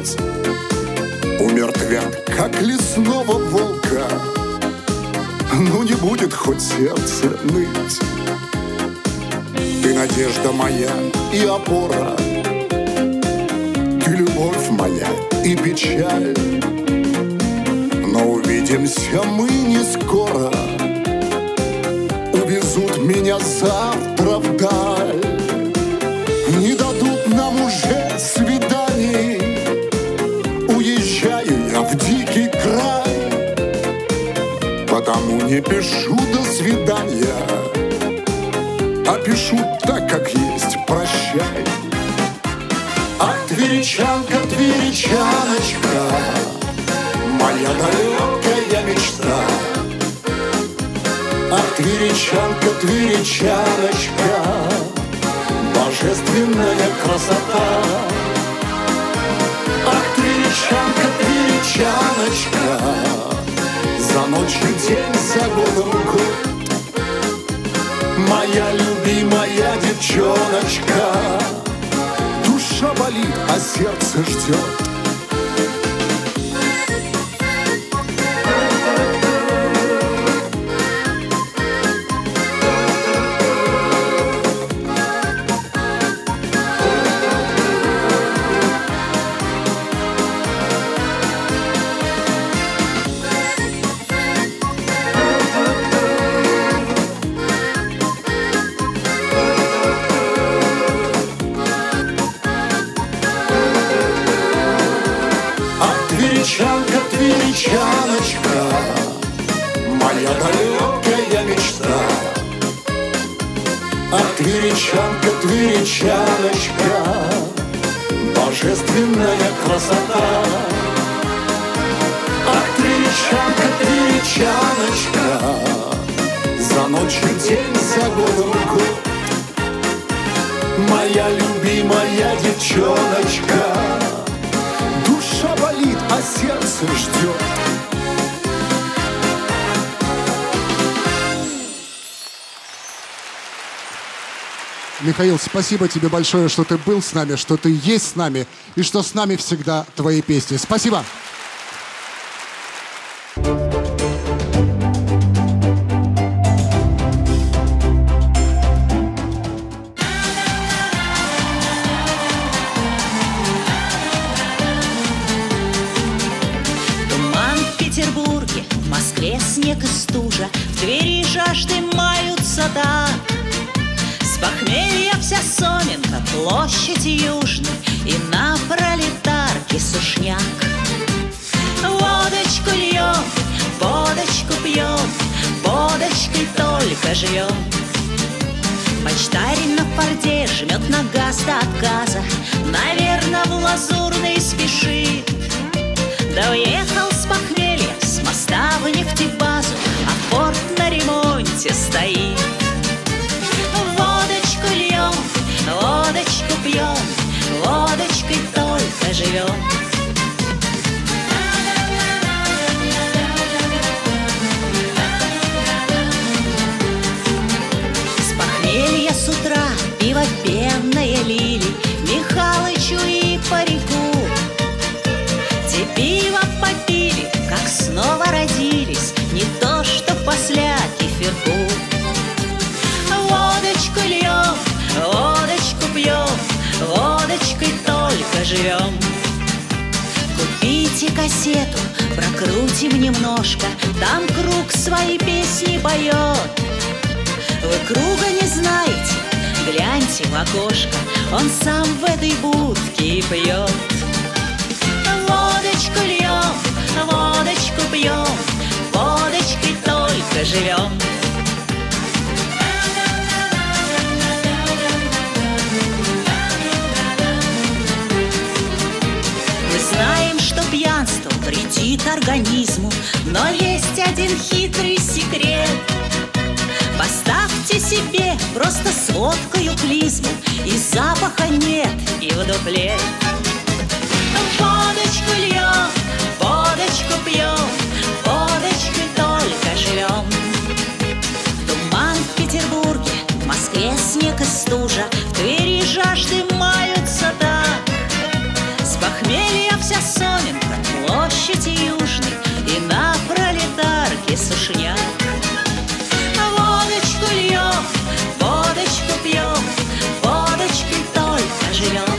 Умертвят, как лесного волка, но не будет хоть сердце ныть. Ты надежда моя и опора, ты любовь моя и печаль. Но увидимся мы не скоро, увезут меня завтра вдаль. Не дадут нам уже свиданий, уезжаю я в дикий край. Потому не пишу до свидания, а пишу так, как есть, прощай. Ах, тверичанка, тверичаночка, моя далекая мечта. Ах, тверичанка, тверичаночка, божественная красота. Ах, тверичанка, тверичаночка, за ночь и день, за годом год, моя любимая девчоночка. Душа болит, а сердце ждет. Тверичанка, тверичаночка, моя далекая мечта. Ах, тверичанка, тверичаночка, божественная красота. Ах, тверичанка, тверичаночка, за ночь и день, за годом год, моя любимая девчоночка. Душа болит, а сердце ждет. Михаил, спасибо тебе большое, что ты был с нами, что ты есть с нами, и что с нами всегда твои песни. Спасибо. Туман в Петербурге, в Москве снег и стужа, в Твери жажды маются так. С похмелья вся Соменка, площадь Южной, и на Пролетарке сушняк. Водочку льем, водочку пьем, водочкой только живем. Почтарь на форде жмет на газ до отказа, наверно, в Лазурный спешит. Да уехал с похмелья, с моста в нефтебазу, а порт на ремонте стоит. Водочку льем, водочку пьем, водочкой только живем. С похмелья с утра пиво пенное лили Михалычу и парику. Те пиво попили, как снова родились, не то что после кефирку. Водочку льем, водочку пьем, водочкой только живем. Купите кассету, прокрутим немножко, там Круг свои песни поет. Вы Круга не знаете, гляньте в окошко, он сам в этой будке и пьет. Водочку льем, водочку пьем, водочкой только живем. Знаем, что пьянство вредит организму, но есть один хитрый секрет. Поставьте себе просто с водкою клизму, и запаха нет и в дупле. Водочку льем, водочку пьем, водочкой только живем. Туман в Петербурге, в Москве снег и стужа, в Твери жажды маются так. С похмелья вся Соменка, площадь Южной, и на Пролетарке сушняк. Водочку льем, водочку пьем, водочкой только живем.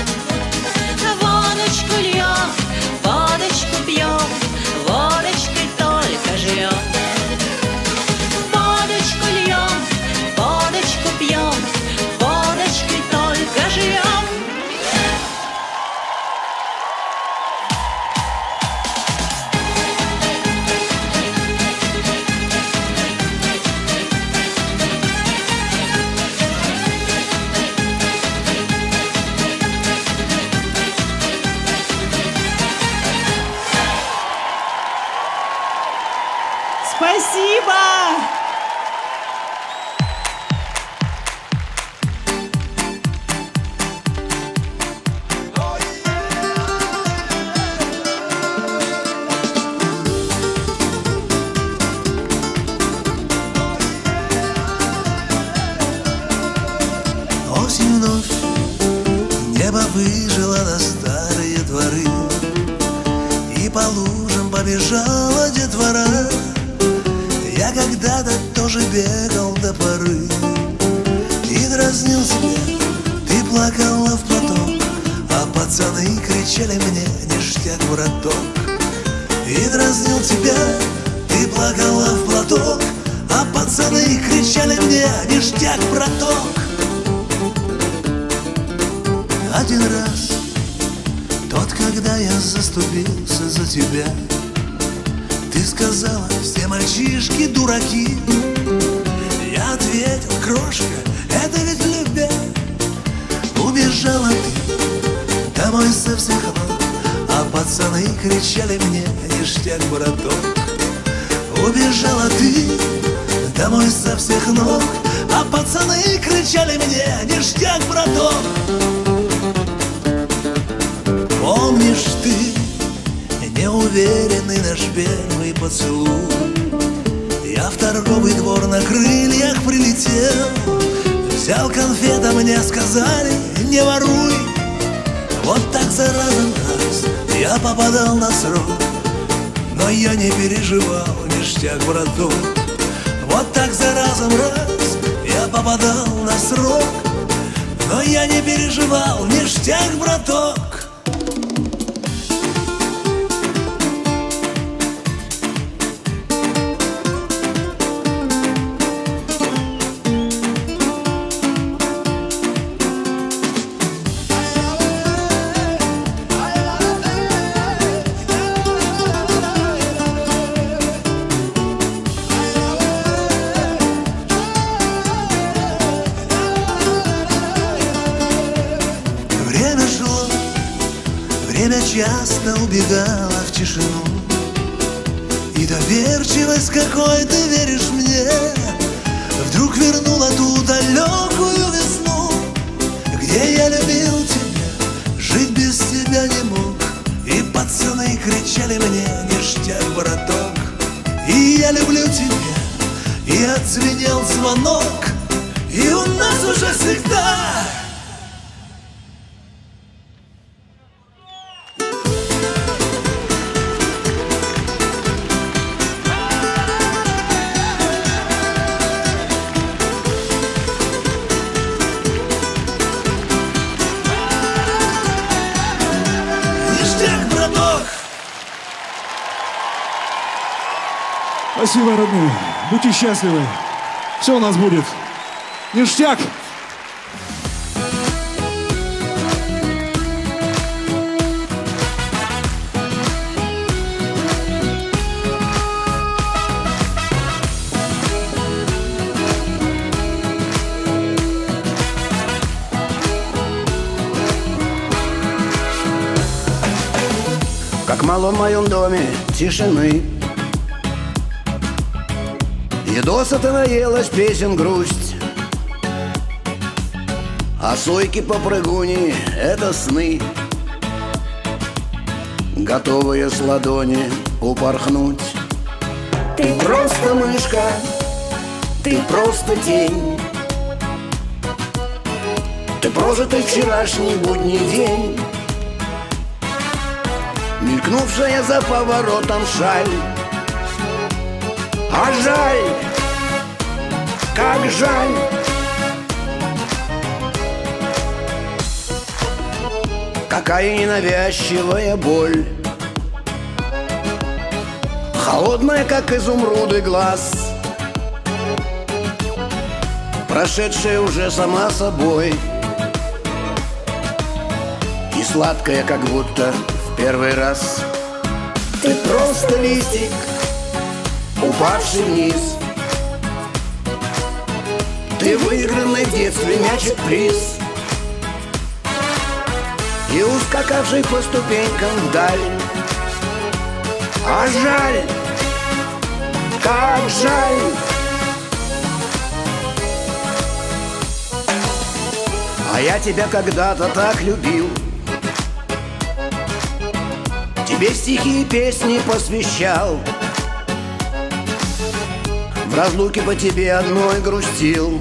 Водочку льем, водочку пьем, водочкой только живем. Водочку льем, водочку пьем, водочкой только живем. Спасибо! Осень вновь, небо выжило на старые дворы, и по лужам побежала детвора. Я когда-то тоже бегал до поры и дразнил тебя, ты плакала в платок, а пацаны кричали мне: ништяк, браток. И дразнил тебя, ты плакала в платок, а пацаны кричали мне: ништяк, браток. Один раз, тот, когда я заступился за тебя, ты сказала: все мальчишки дураки. Я ответил: крошка, это ведь любя. Убежала ты домой со всех ног, а пацаны кричали мне: ништяк, браток. Убежала ты домой со всех ног, а пацаны кричали мне: ништяк, браток. Помнишь ты неуверенный наш первый поцелуй? Я в торговый двор на крыльях прилетел, Взял конфеты, мне сказали, не воруй. Вот так за разом раз я попадал на срок, но я не переживал, ништяк, браток. Вот так за разом раз я попадал на срок, но я не переживал, ништяк, браток. Время часто убегало в тишину, и доверчивость, какой ты веришь мне, вдруг вернула ту далекую весну, где я любил тебя, жить без тебя не мог. И пацаны кричали мне, ништяк, браток. И я люблю тебя, и отзвенел звонок, и у нас уже всегда Спасибо, родные. Будьте счастливы. Все у нас будет. Ништяк! Как мало в моем доме тишины, и досыта наелась песен грусть, а сойки-попрыгуни — это сны, готовые с ладони упорхнуть. Ты просто мышка, ты просто тень, ты прожитый вчерашний будний день, мелькнувшая за поворотом шаль. А жаль, как жаль, какая ненавязчивая боль, холодная, как изумруды, глаз, прошедшая уже сама собой, и сладкая, как будто в первый раз. Ты просто листик, упавший вниз, ты выигранный в детстве мячик приз, и ускакавший по ступенькам вдаль. А жаль, как жаль, а я тебя когда-то так любил, тебе стихи и песни посвящал, в разлуке по тебе одной грустил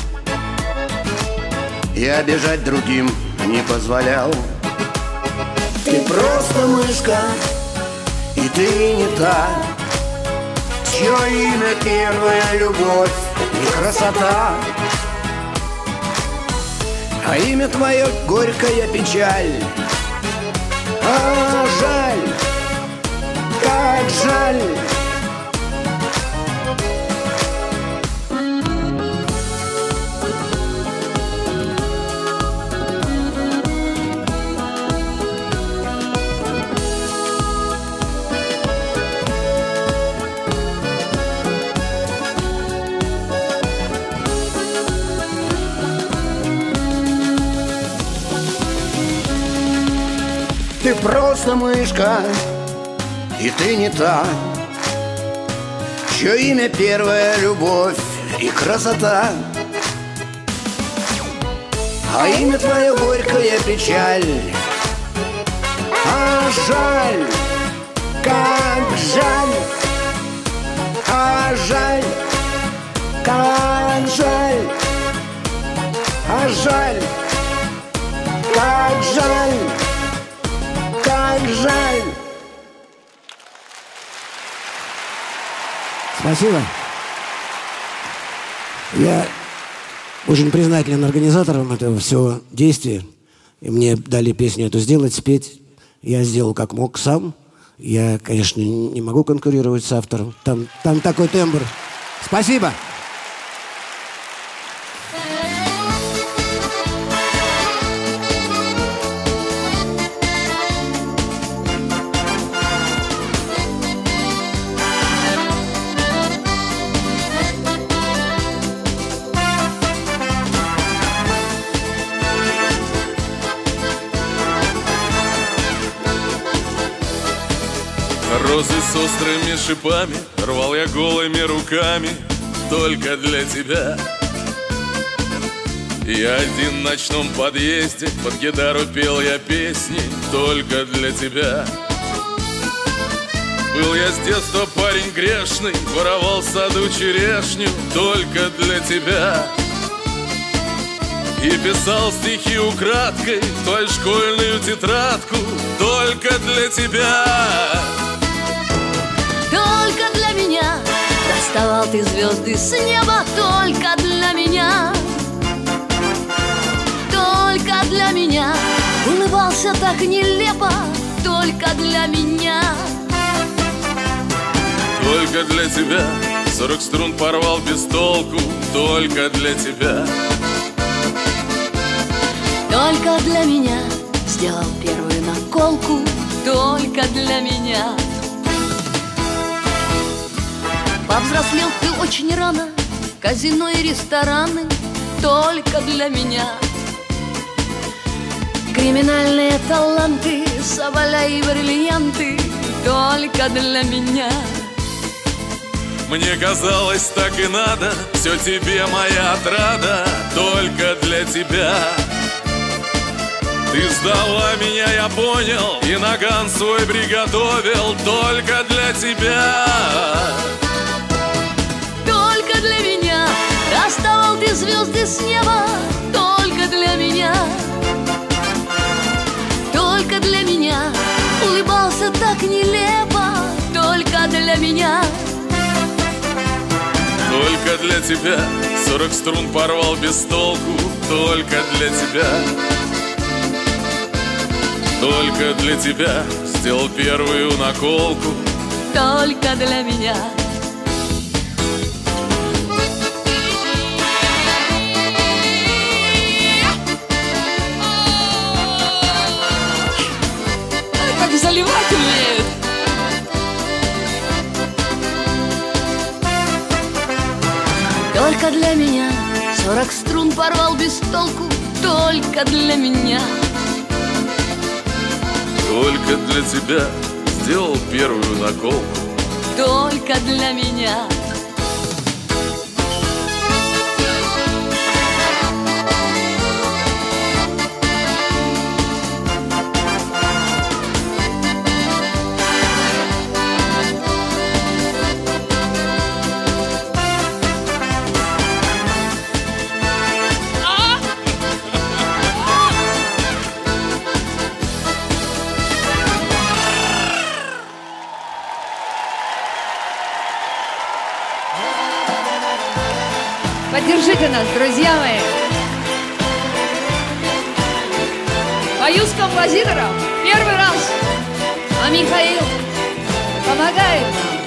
и обижать другим не позволял. Ты просто мышка, и ты не та, чье имя первая любовь и красота, а имя твое горькая печаль. А жаль, как жаль, ты просто мышка, и ты не та, чье имя первая любовь и красота, а имя твое горькая печаль. А жаль, как жаль, а жаль, как жаль, А жаль, как жаль, как жаль. Спасибо. Я очень признателен организаторам этого всего действия. И мне дали песню эту сделать, спеть. Я сделал как мог сам. Я, конечно, не могу конкурировать с автором. Там такой тембр. Спасибо. Розы с острыми шипами рвал я голыми руками только для тебя. Я один в ночном подъезде под гитару пел я песни только для тебя. Был я с детства парень грешный, воровал в саду черешню только для тебя. И писал стихи украдкой в твою школьную тетрадку только для тебя. Только для меня доставал ты звезды с неба, только для меня. Только для меня улыбался так нелепо, только для меня. Только для тебя 40 струн порвал без толку, только для тебя. Только для меня сделал первую наколку, только для меня. Повзрослел ты очень рано, казино и рестораны только для меня. Криминальные таланты, соболя и бриллианты только для меня. Мне казалось, так и надо, все тебе моя отрада, только для тебя. Ты сдала меня, я понял, и наган свой приготовил только для тебя. Только для меня доставал ты звезды с неба, только для меня. Только для меня улыбался так нелепо, только для меня. Только для тебя 40 струн порвал без толку, только для тебя. Только для тебя сделал первую наколку, только для меня. Как заливать умеет. Только для меня 40 струн порвал без толку, только для меня. Только для тебя сделал первую наколку, только для меня. Поддержите нас, друзья мои. Пою с композитором первый раз, а Михаил помогает нам.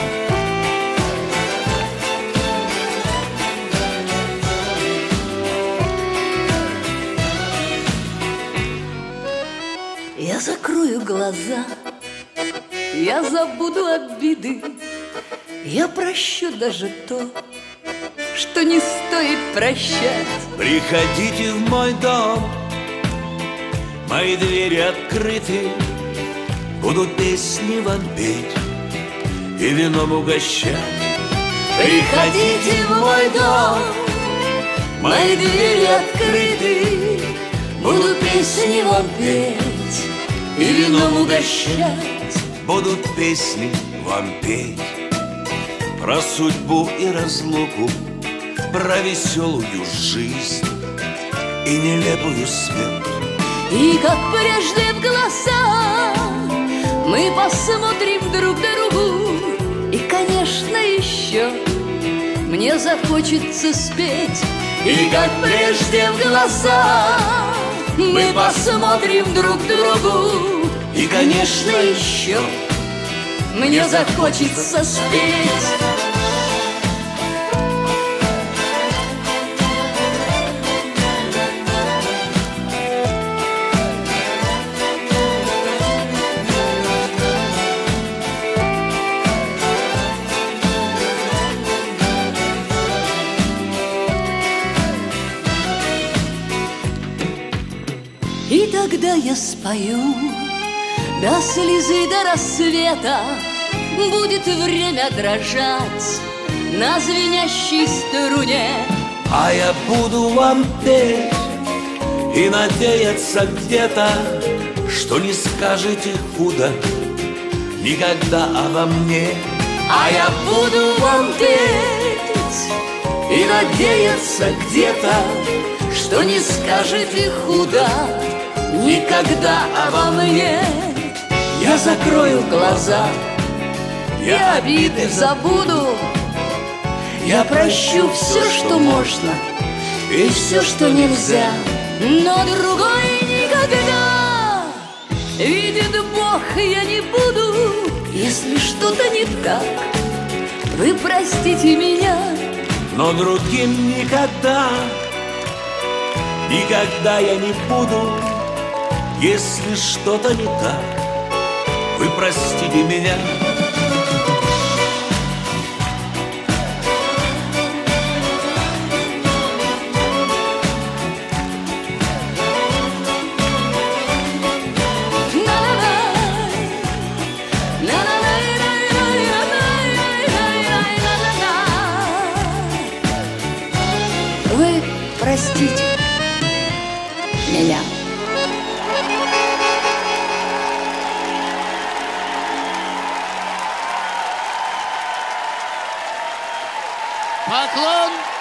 Я закрою глаза, я забуду обиды, я прощу даже то, что не стоит прощать. Приходите в мой дом, мои двери открыты, будут песни вам петь и вином угощать. Приходите в мой дом, мои двери открыты, будут песни вам петь и вином угощать. Будут песни вам петь про судьбу и разлуку, про веселую жизнь. и нелепую смерть. И как прежде в глаза мы посмотрим друг другу. И, конечно, еще мне захочется спеть. И как прежде в глаза мы посмотрим друг другу. И, конечно, еще мне захочется спеть. И тогда я спою до слезы, до рассвета. Будет время дрожать на звенящей струне. А я буду вам петь и надеяться где-то, что не скажете худо никогда обо мне. А я буду вам петь и надеяться где-то, что не скажете худо никогда обо мне. Я закрою глаза, я обиды забуду, я прощу все, что можно, и все, что нельзя. Но другой никогда, видит Бог, я не буду. Если что-то не так, вы простите меня. Но другим никогда, никогда я не буду. Если что-то не так, вы простите меня. Вы простите меня. Поклон